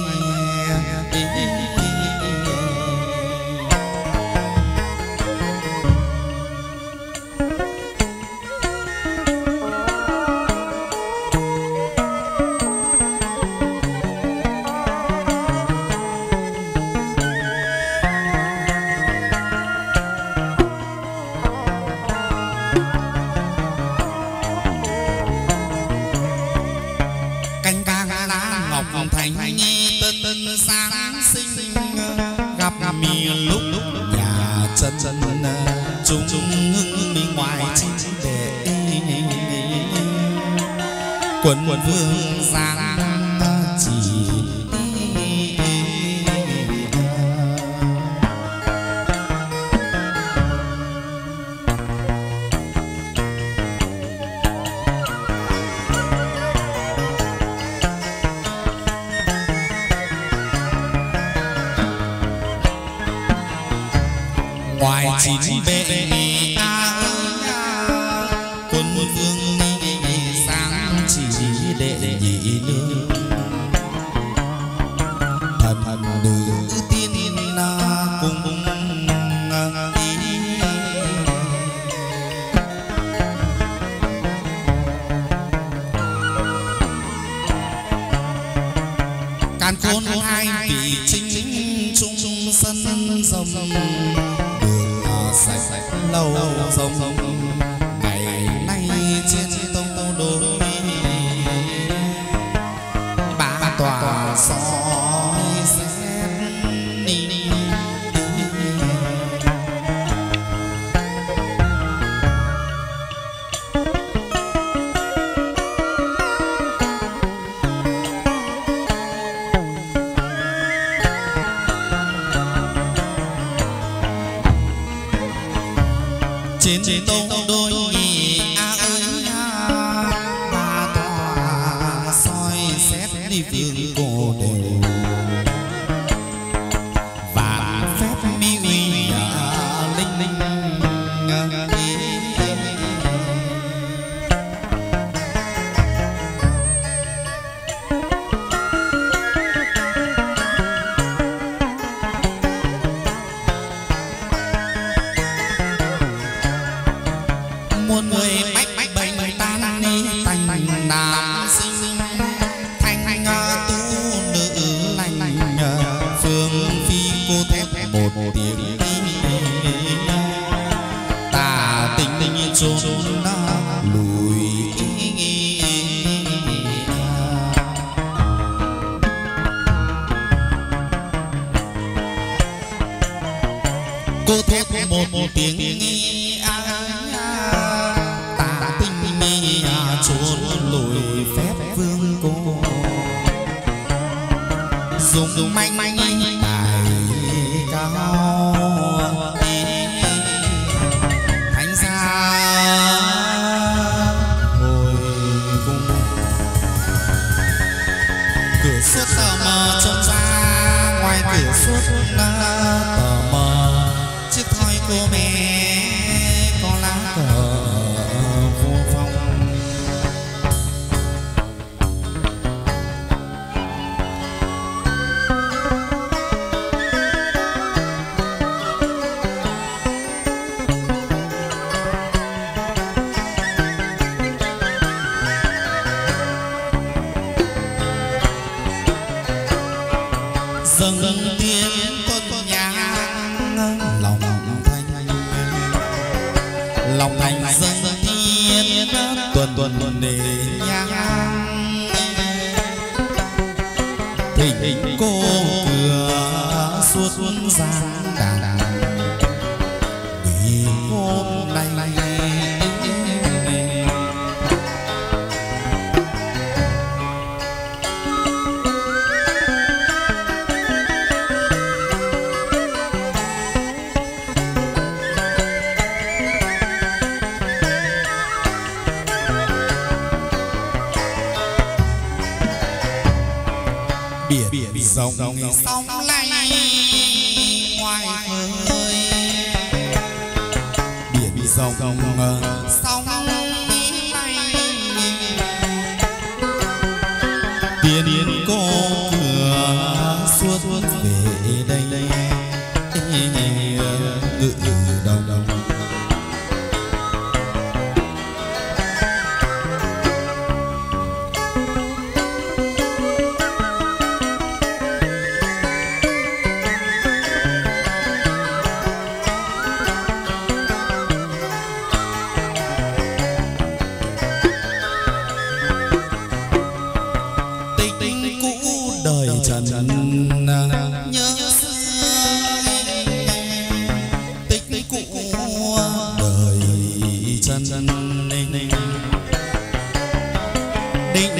thành nhi tân tân sáng sinh gặp miền lúc nhà chân chân chúng hưng bên ngoài chính để quần vương giang chỉ ngoài chín bệ quân vương sáng chỉ đệ nhị nương thần thần nữ tiên cùng càn khôn hai vị chính trung sân rồng sạch lâu rồng ngày nay trên tông đôi ba tòa soi xét đi trên trên tông đôi a ơi ba tòa soi xét đi phương cổ đều vạn phép mi uy linh linh muôn người bách bách bệnh tan ni thành nam sinh thanh tu nữ lành phương phi cô thép một tiếng tà tình tình chốn lùi cô thép một một tiếng tà tinh mi trốn lùi phép vương cô dùng manh manh bài cao thánh gia hồi cung cửa suốt tờ mờ trông ra ngoài cửa suốt tờ mờ chiếc thoi cô bé có lá cờ vô phong dâng tiên quân nhang lòng thanh lòng thành dâng tiên tuần tuần tuần để nhang thỉnh cô cửa suốt giang đàn vì hôm nay biển rộng sóng lay ngoài khơi biển rộng sóng lay tiên cô cửa suốt về đây ngự đồng đồng trần nhớ tích cũ đời trần định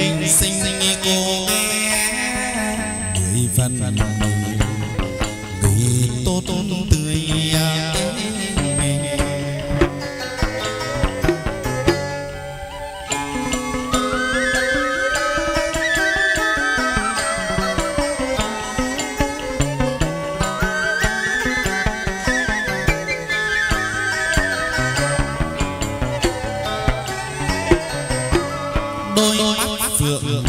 đôi mắt phượng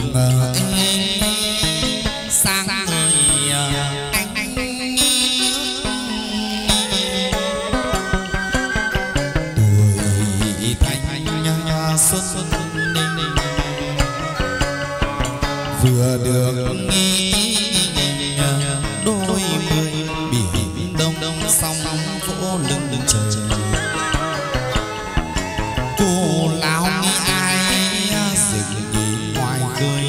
sang người anh tuổi thanh xuân vừa được nghĩ đôi mươi biển đông đông sóng vỗ lưng lưng trời cô lão nghĩ ai dừng nhìn ngoài khơi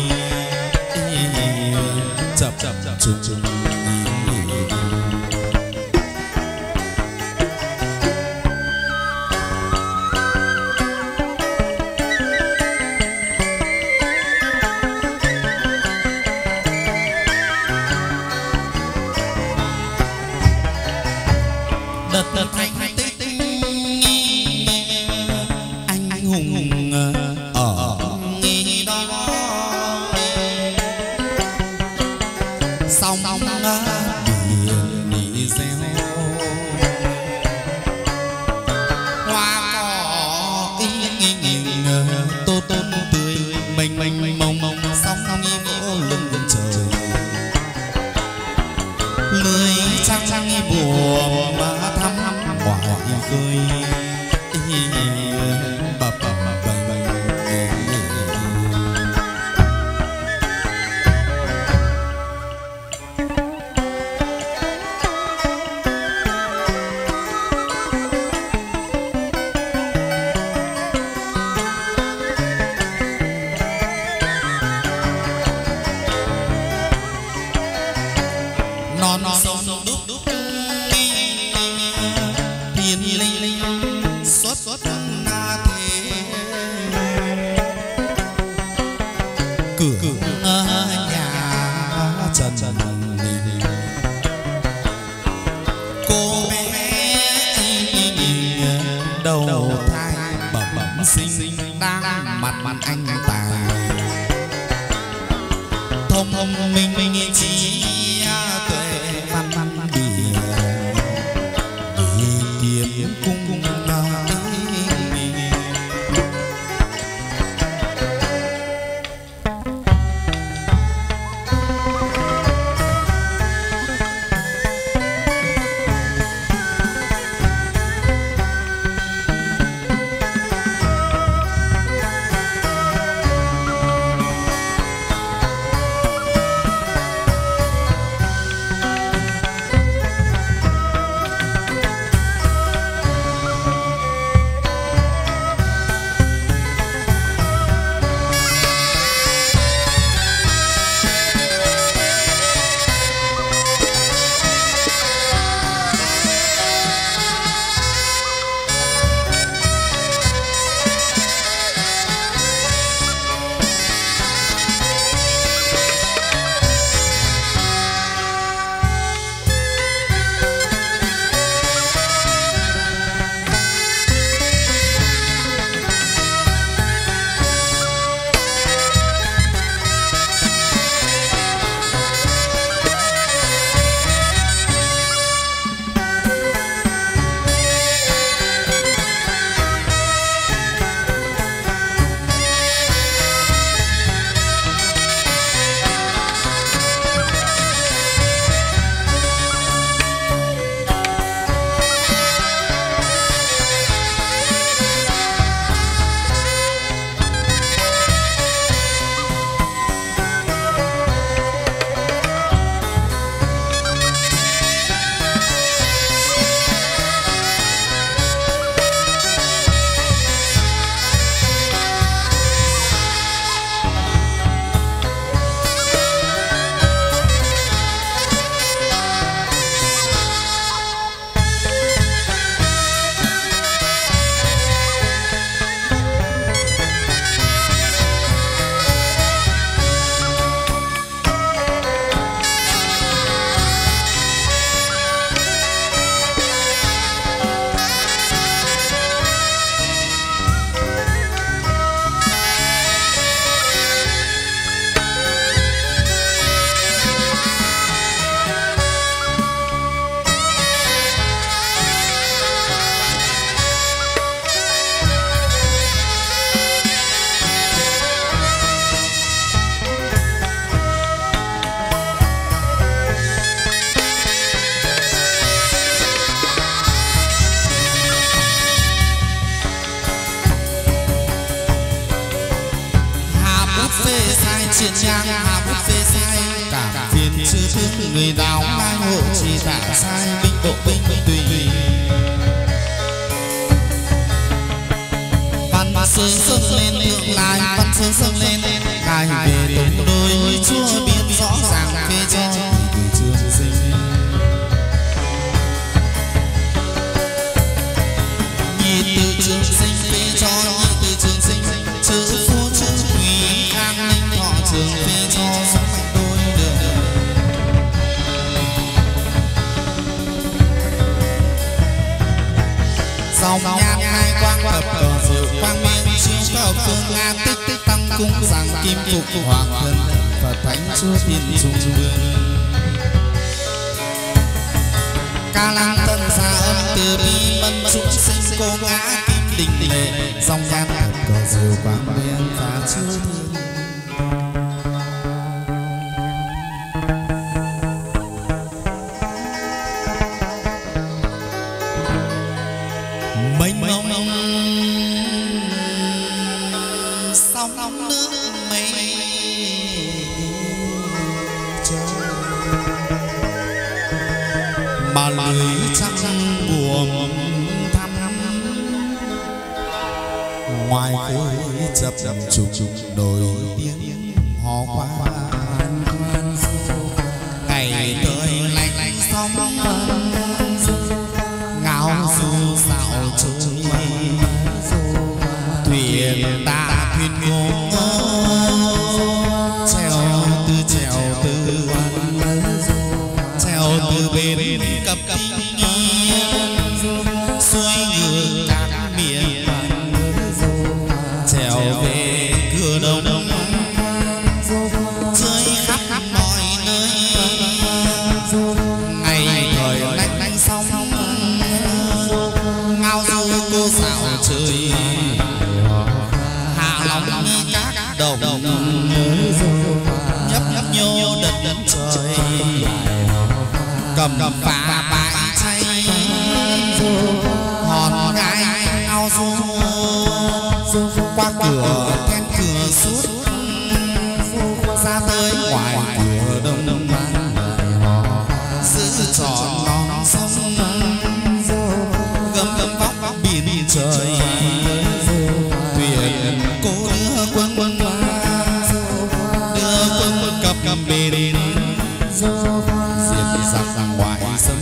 chập chập chung chung đất đất thanh tích anh hùng ở nghi đó sông biển đi reo hoa cỏ in tô tôn tươi mênh mênh mông mông sóng nghi vỗ lưng trời lưới trăng trăng buồn mà thăm ngoài khơi bập bập non non sông đúc đúc thiên linh xuất xuất na thế cửa nhà trần trần cô bé đầu thai bẩm bẩm sinh đang mặt mặt anh tài thông thông minh minh trí tuệ văn văn địa đi kiếm cung cung chiến nhang hạ bút phê sai cảm phiền chưa thương người đào lai hộ chỉ tả sai binh bộ binh tùy văn sơ dâng lên thượng lai văn sơ dâng lên ngài về tống đôi chúa biên rõ ràng phê cho từ trường sinh nhị từ trường sinh phê cho nhị từ trường sinh chữ phu chữ quý khang ninh thọ trường phê cho sống mạch đôi đường dòng nhang hai quang thập cờ diệu quang minh chiếu thập phương nga tích tích tăng cung giảng kim phục hoàng thân và thánh chúa thiên trung vương ca lang tân gia âm từ bi mân chúng sinh cô ngã kim đình lệ dòng nhang thập cờ diệu quang minh và chúa thiên mênh mông sóng nước mây trôi mà lưới trăng buồm thăm ngoài khơi chập chập trục trục đồi tiếng hò khoan ngày tới lạnh lạnh sóng ngao du dạo trôi thuyền ta thuyền ngô treo từ treo từ treo từ bên cập kinh xuôi ngược các miền treo về cửa đông chơi khắp khắp mọi nơi ngày thời lạnh lạnh sóng ngao du cô dạo chơi hạ long các đồng nhấp nhấp nhô đất đất trời cầm cầm phá bãi chay hòn gai ao du qua cửa then cửa suốt ra tới ngoài cửa đông đông giữ tròn non sông gầm gầm vóc vóc biển trời thuyền cố đưa quân quân đưa quân quân cập cập bề đến diệt giặc ra ngoài sông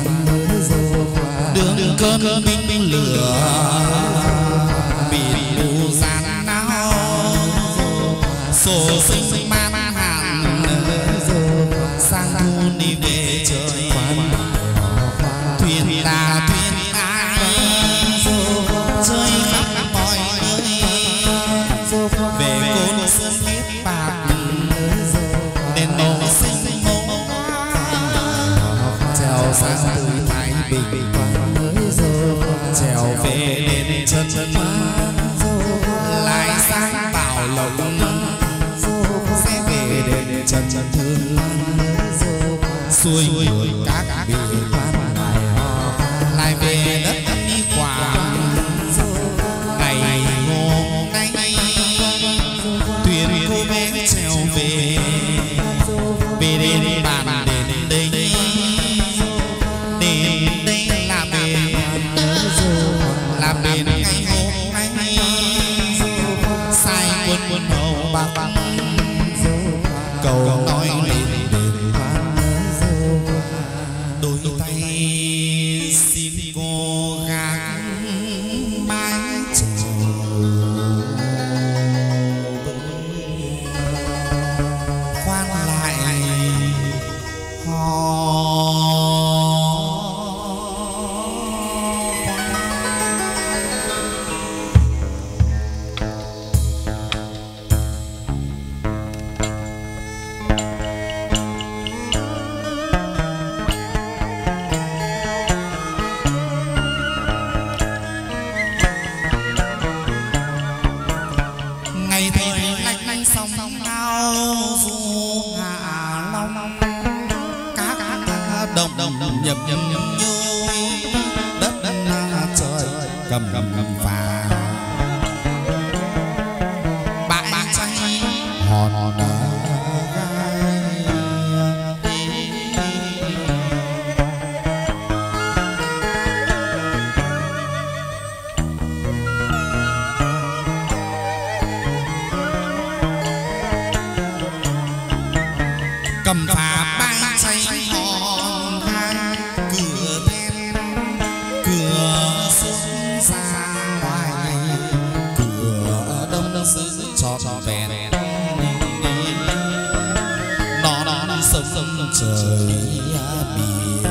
đường cơm binh binh lửa biển đu gian nao sổ sinh man hạn sang thu đi về trời thuyền ta thuyền ai chơi khắp mọi nơi về côn sơn viết bạc đèn màu xinh màu trèo sang từ thái bình trèo về đến chân chân lại sang bảo lộc sẽ về đến chân chân thương xuôi ngược các biển lại về đất đi quảng ngày hôm nay thuyền cô bé trèo về về đến bàn đến đây đến đây là về làm đến ngày hôm nay sai quân quân hầu bạc cầu nói lên đền đôi tay xin cô gắng mái trầu khoan lại hò ngày thời lạnh lạnh sóng ngao du hạ long các đồng đồng nhầm nhầm nhôi đất đất trời cầm cầm cầm phà bãi chay hòn đá cầm phá bay cháy hòn hai cửa then cửa xuất ra ngoài cửa đông giữ trọn vẹn nó nó sông sông trời biển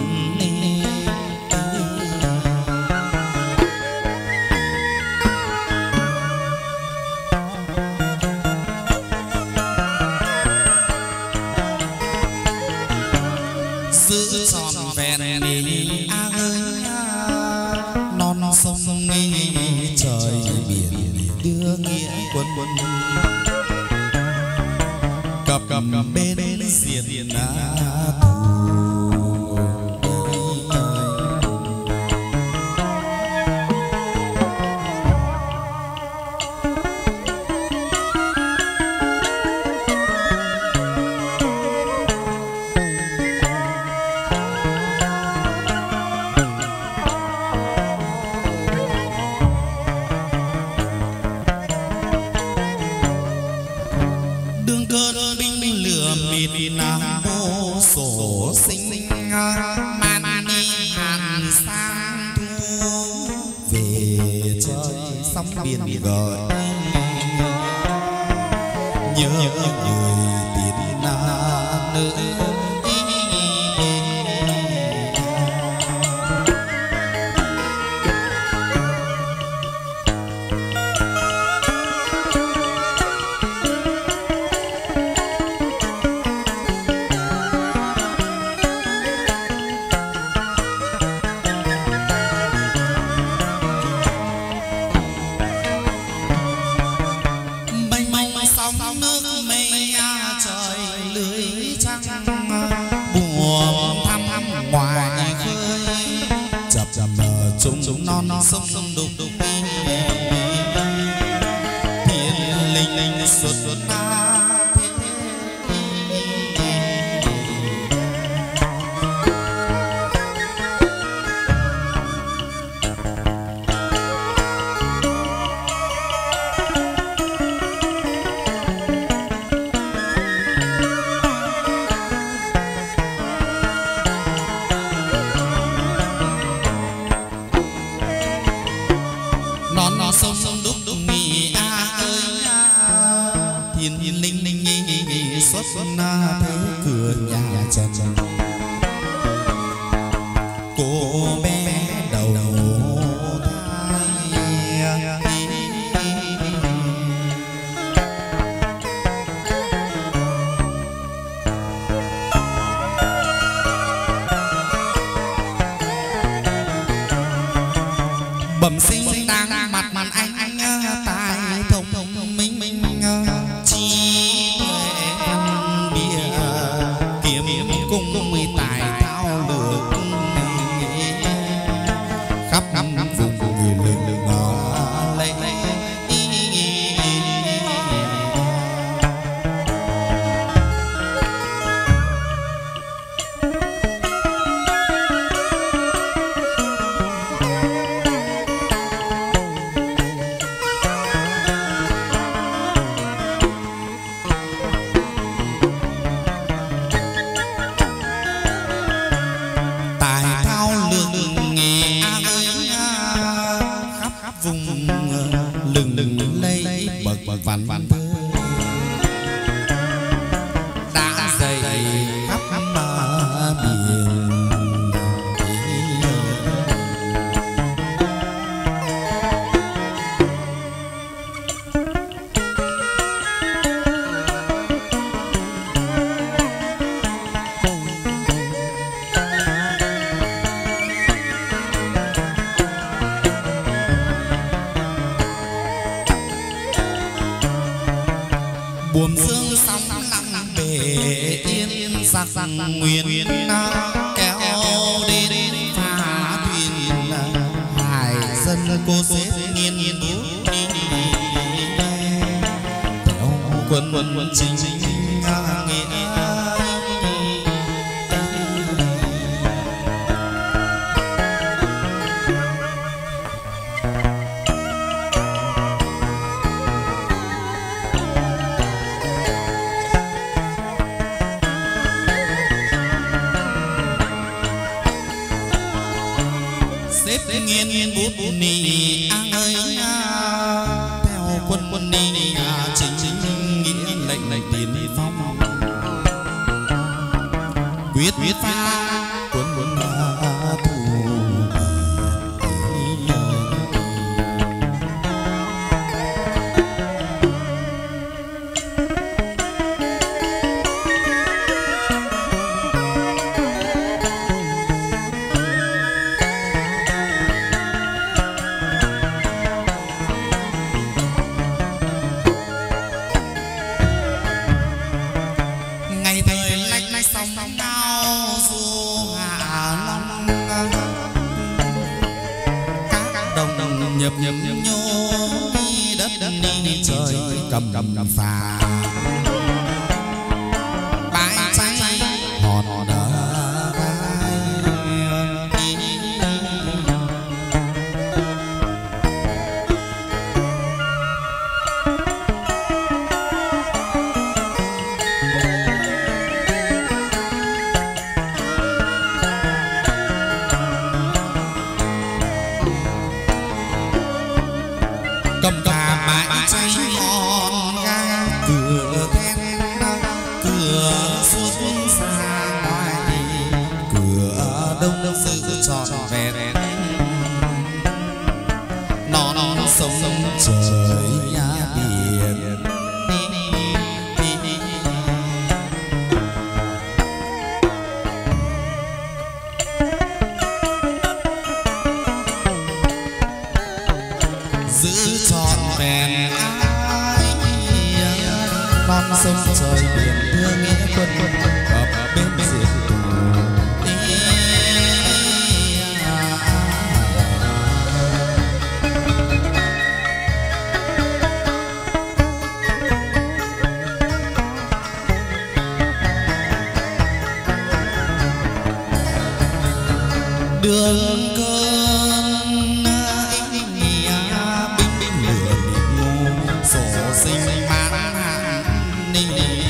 giữ trọn vẹn đi a ơi non sông nghi trời biển đưa nghĩa quân quân cặp cặp bên diện thù đường cơn binh lửa mịt nam mô sổ sinh man ni hàn sang thu về trời sóng biển gọi nhớ người tiền na nữ sóng nước mây trời lưới trăng buồm thăm ngoài khơi chập chập chúng non sông đục đục thiên linh linh xuất xuất non sông sông đúc đúc mì a ơi thiên thiên linh linh nhi xuất na thế cửa nhà trần cô bé đầu bẩm sinh đang mặt mặt anh anh tài thông thông minh minh chi bia kiếm cung mười tài thao lược khắp khắp khắp vùng người lực lấy vùng lừng lừng lấy bậc bậc văn văn đã dày khắp biển buồm dương sóng lặng bể yên sắc nguyên kéo đến phá thuyền hải dân cô xếp nghiên nghiên bút theo quân quân quân chính nghĩa quyết phá quân quân thủ. Nhập nhập nhô đi đất đi trời cầm cầm phà bãi cháy hòn đá cầm cà bãi cháy hòn ga cửa then cửa xuất ra ngoài cửa đông sự trọn vẹn non non sông trời nhà biển giữ trọn vẹn ai non sông trời biển đưa nghĩa quân ở bên diệt tù. Đường cơn sổ sinh mãn hạn ni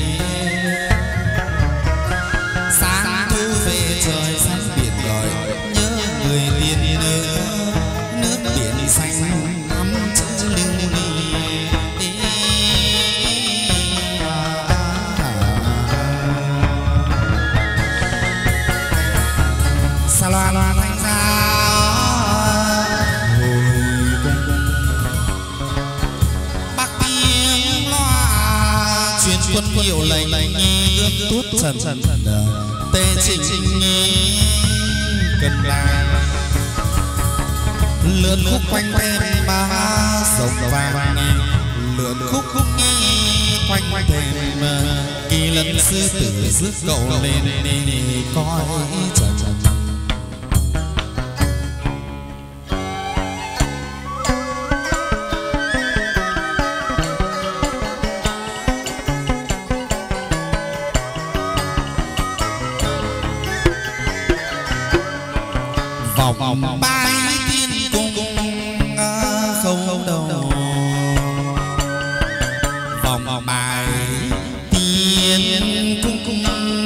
sáng thu về trời xanh biển gọi nhớ người tiên nữ nước biển xanh ngắm chữ lưu ly sa loa loa thanh ra quân hiệu lệnh ước tuốt trần trần tê trình cần là lượn khúc quanh thêm ba sông vàng lượn khúc khúc quanh thêm kỳ lân sư tử rước cậu lên coi trần trần. Vòng bãi tiên cung không đầu vòng bài tiên cung cung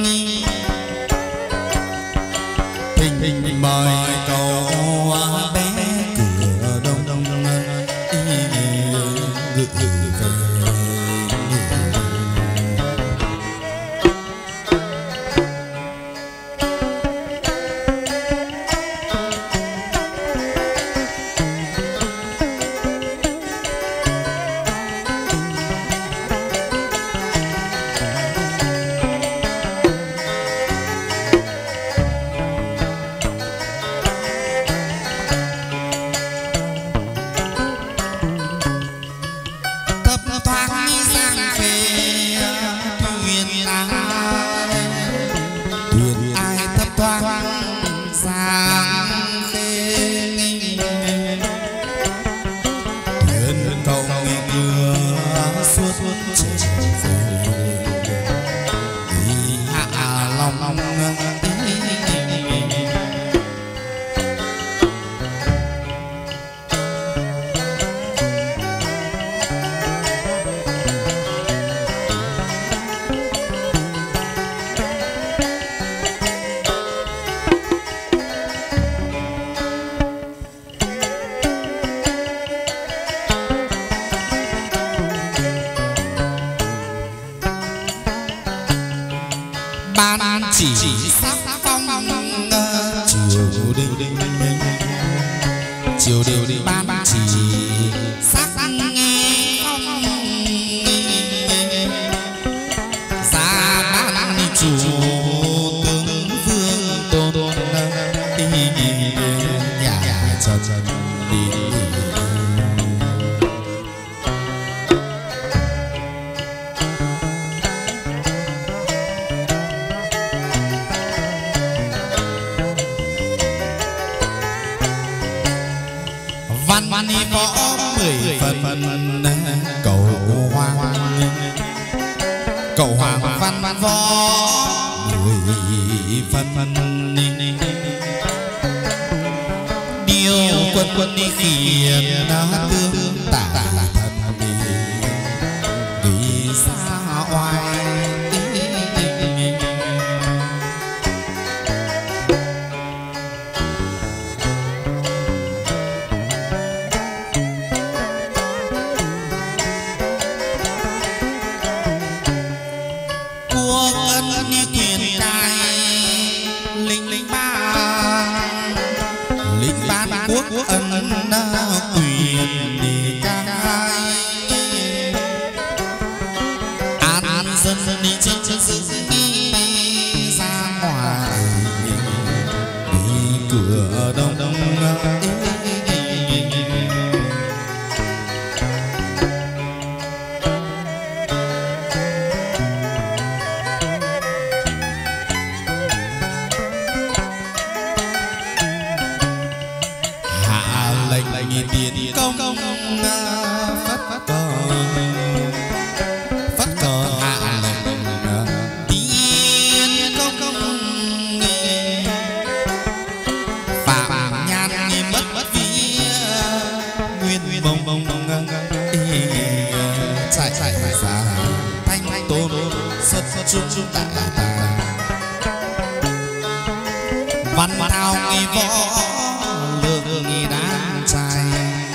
thình thình mời cầu bé cửa đông đông gự về. ban chỉ sắc mười phần cầu hoàng cầu hoàng văn văn võ mười phần điều quân quân đi khiển tương tả thần đi xa oai ân quyền để ca an an dân đi trên trên sự ra ngoài đi cửa đông đông tiền công phát phát cờ phát cờ hạ lệnh tiền công phạm nhan mất mất vía nguyên bông bông chạy chạy ra thanh tôn xuất xuất chúng ta văn thao nghi võ lượng nghi đan trai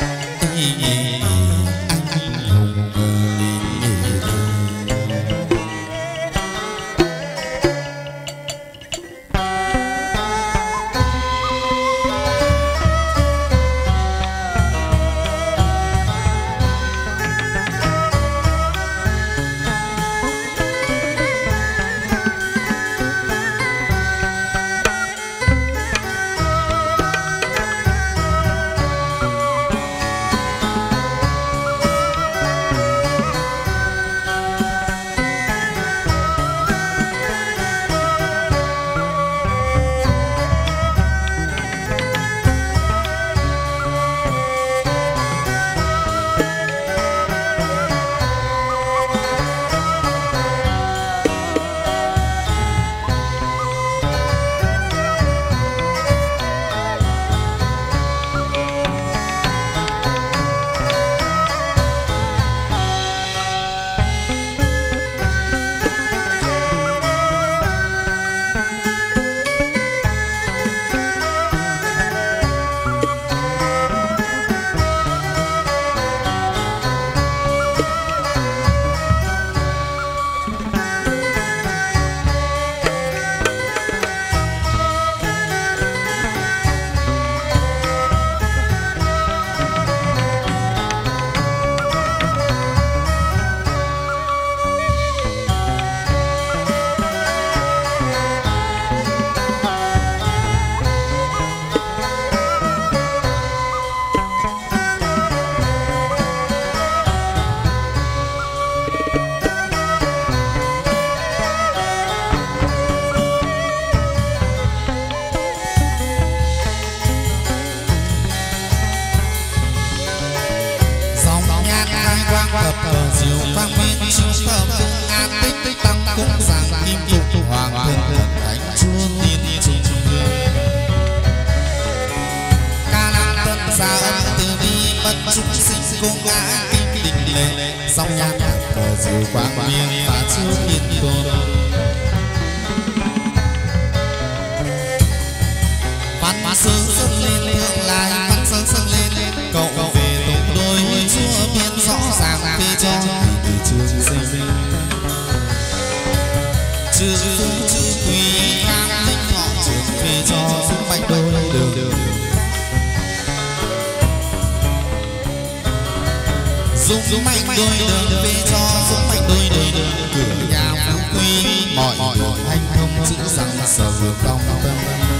Dũng mạnh đôi đường về cho dũng mạnh đôi đường cửa nhà phú quý mọi đường hành thông chữ rằng sở vượt lòng tâm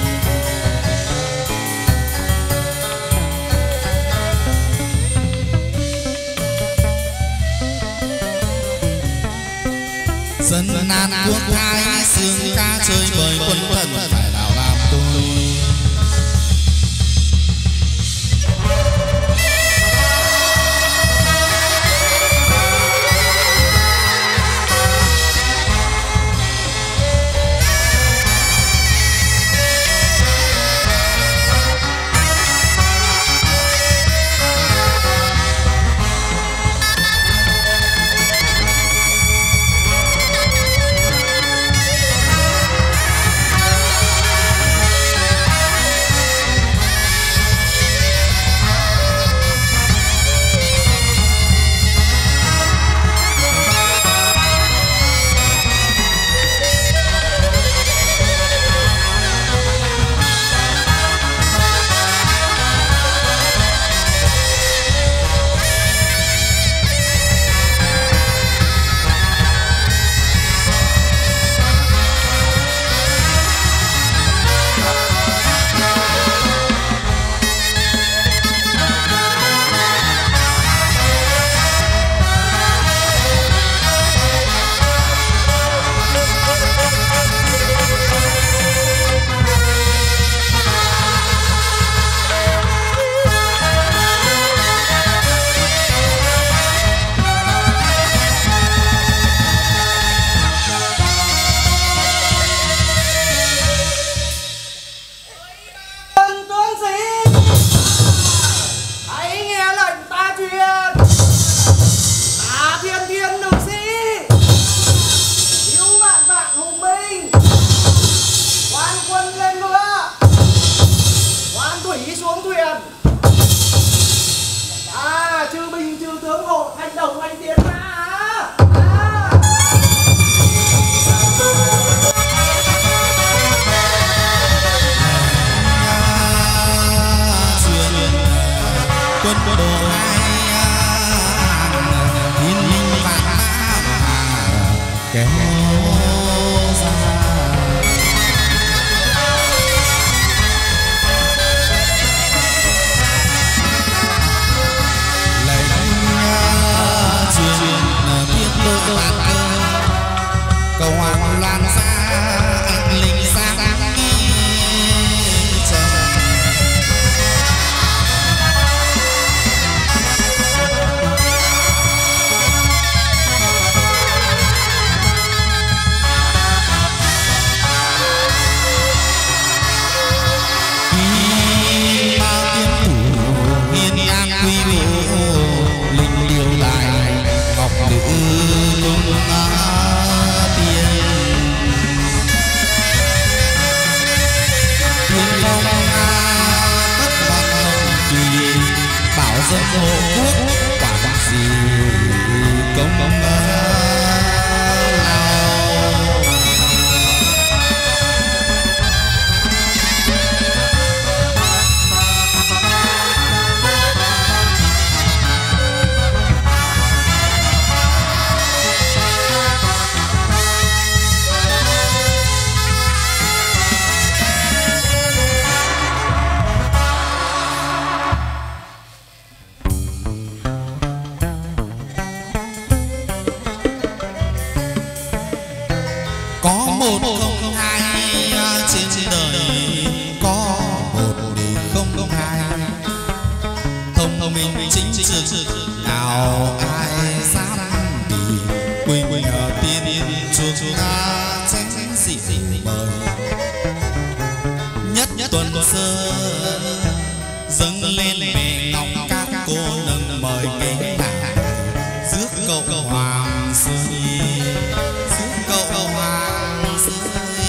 dân nan quốc thái sương ca chơi bời quân thần phải đảo làm tôi. anh Đồng anh Tiến ra. À. Quân đội thiên linh vạn kéo ra lệnh truyền tiết lộ vạn cơ cầu hoàng lan xa anh linh sang dân hộ quốc quả gì công công nào ai dám bị quỳnh quỳnh ở tiên chuông nga chén rượu mời nhất tuần sơ dâng lên mẹ ngọc các cô nâng mời ghé lại rước cậu hoàng rơi rước cậu hoàng rơi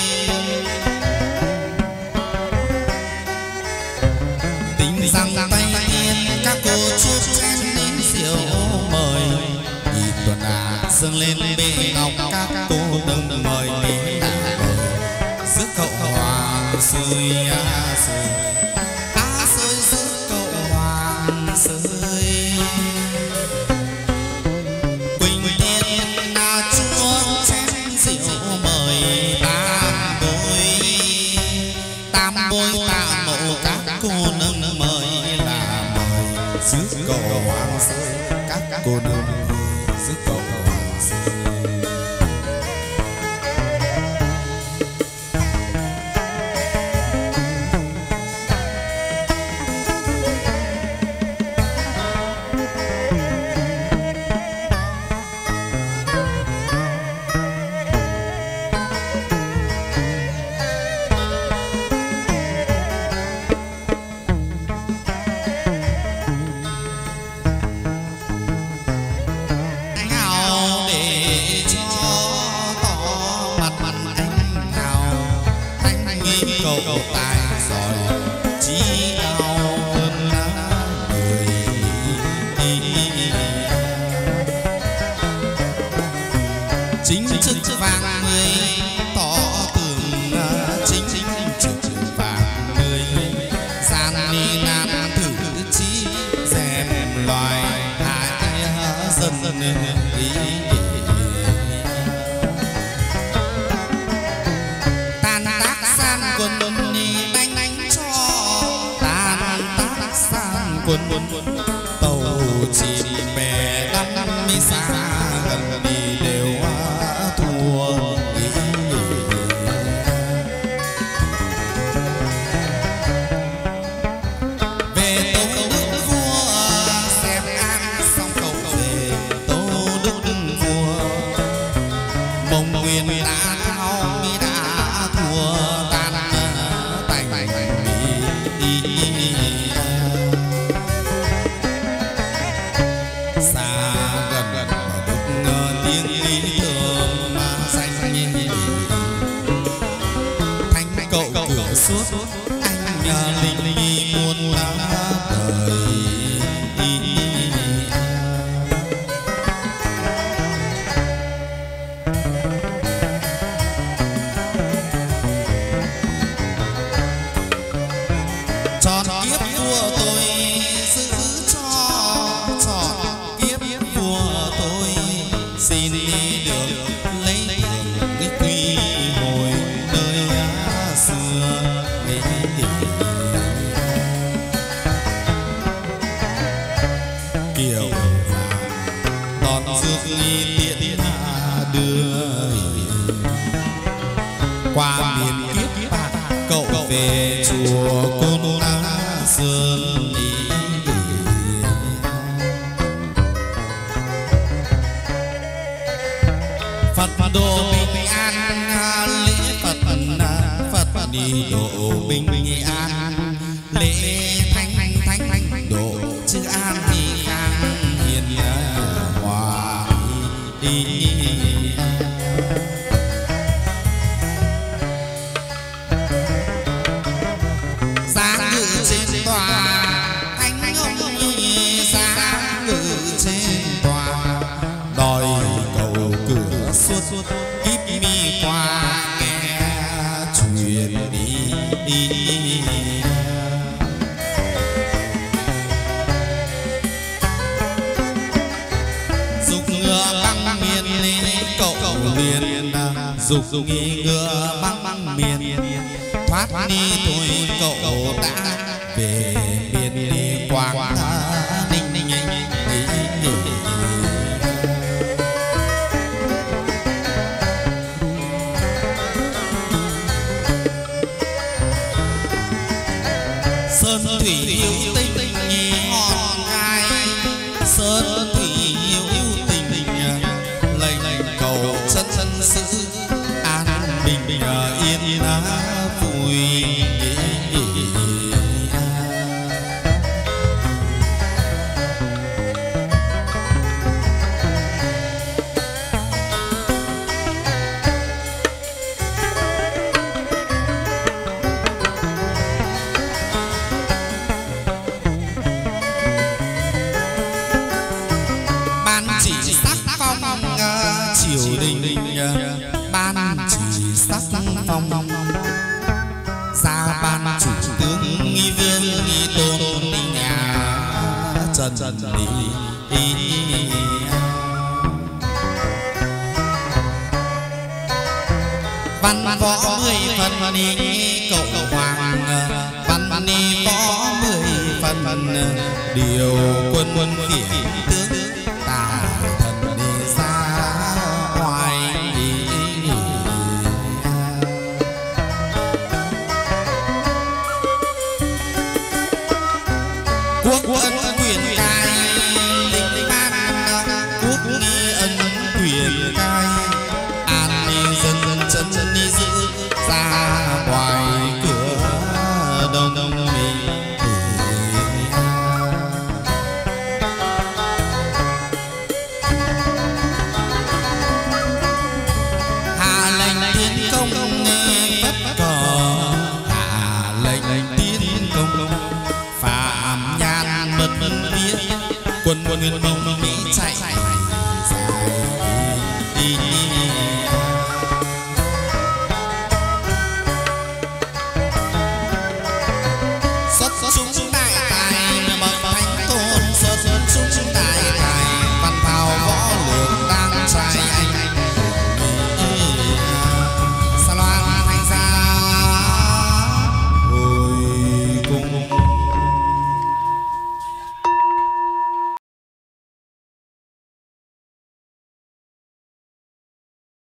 tính rằng tay tiên các cô chuốc mời nhị tuần à dâng lên bệ ngọc các cô đừng mời đến là mời rước cậu hoàng rơi á rơi á rơi rước cậu hoàng rơi quỳnh tiên na chúa chén rượu mời tam bối tam bối tam mộ các cô nâng mời là mời rước cậu hoàng rơi các cô nương rước cậu hoàng rơi. Cậu tài giỏi chỉ đau hơn người chính trực vàng người tỏ tường chính trực vàng người gian đi nan thử chí dèm loài hại dân ý tan tác san quân đi đánh đánh cho tan tác san quân tàu chìm bè đắm mi xa gần đi đều thua về tâu đức vua xem an xong cậu về tâu đức vua mong nguyên đã thao mi đã thua tan tành mi dược nghi tiện đưa qua miền kiếp bạc cậu về chùa Côn Lôn Sơn đi. Phật độ bình an lễ Phật Phật đi độ bình an lễ thanh thanh thanh độ chư an thì khang hiền hòa đi. Giá ngự trên tòa thanh ông giá ngự trên tòa đòi cầu cửa suốt kíp mi qua kẻ truyền đi, đi. Dục ngựa băng miền cậu liền dục nghi ngựa băng băng miền thoát đi thôi cậu đã về miền đi quảng ninh ninh sơn thủy yêu tình ngọn gai sơn thủy yêu tình lệnh cầu chân chân sự an bình yên vui. Ban chỉ sắc phong triều đình ban chỉ sắc phong ra ban chủ tướng nghi vương nghi tôn nhà trần trần đi. Văn võ mười phần đi cậu hoàng văn văn đi võ mười phần điều quân quân khiển tướng tà thần đi ra ngoài đi. Quốc quân quyền cai linh ban quốc nghi ân quyền cai an ninh dân dân chân đi giữ ra ngoài cửa đông đông mình. Hạ lệnh tiến công phất cờ hạ lệnh tiến công phạm nhan mật viết quân quân nguyên mông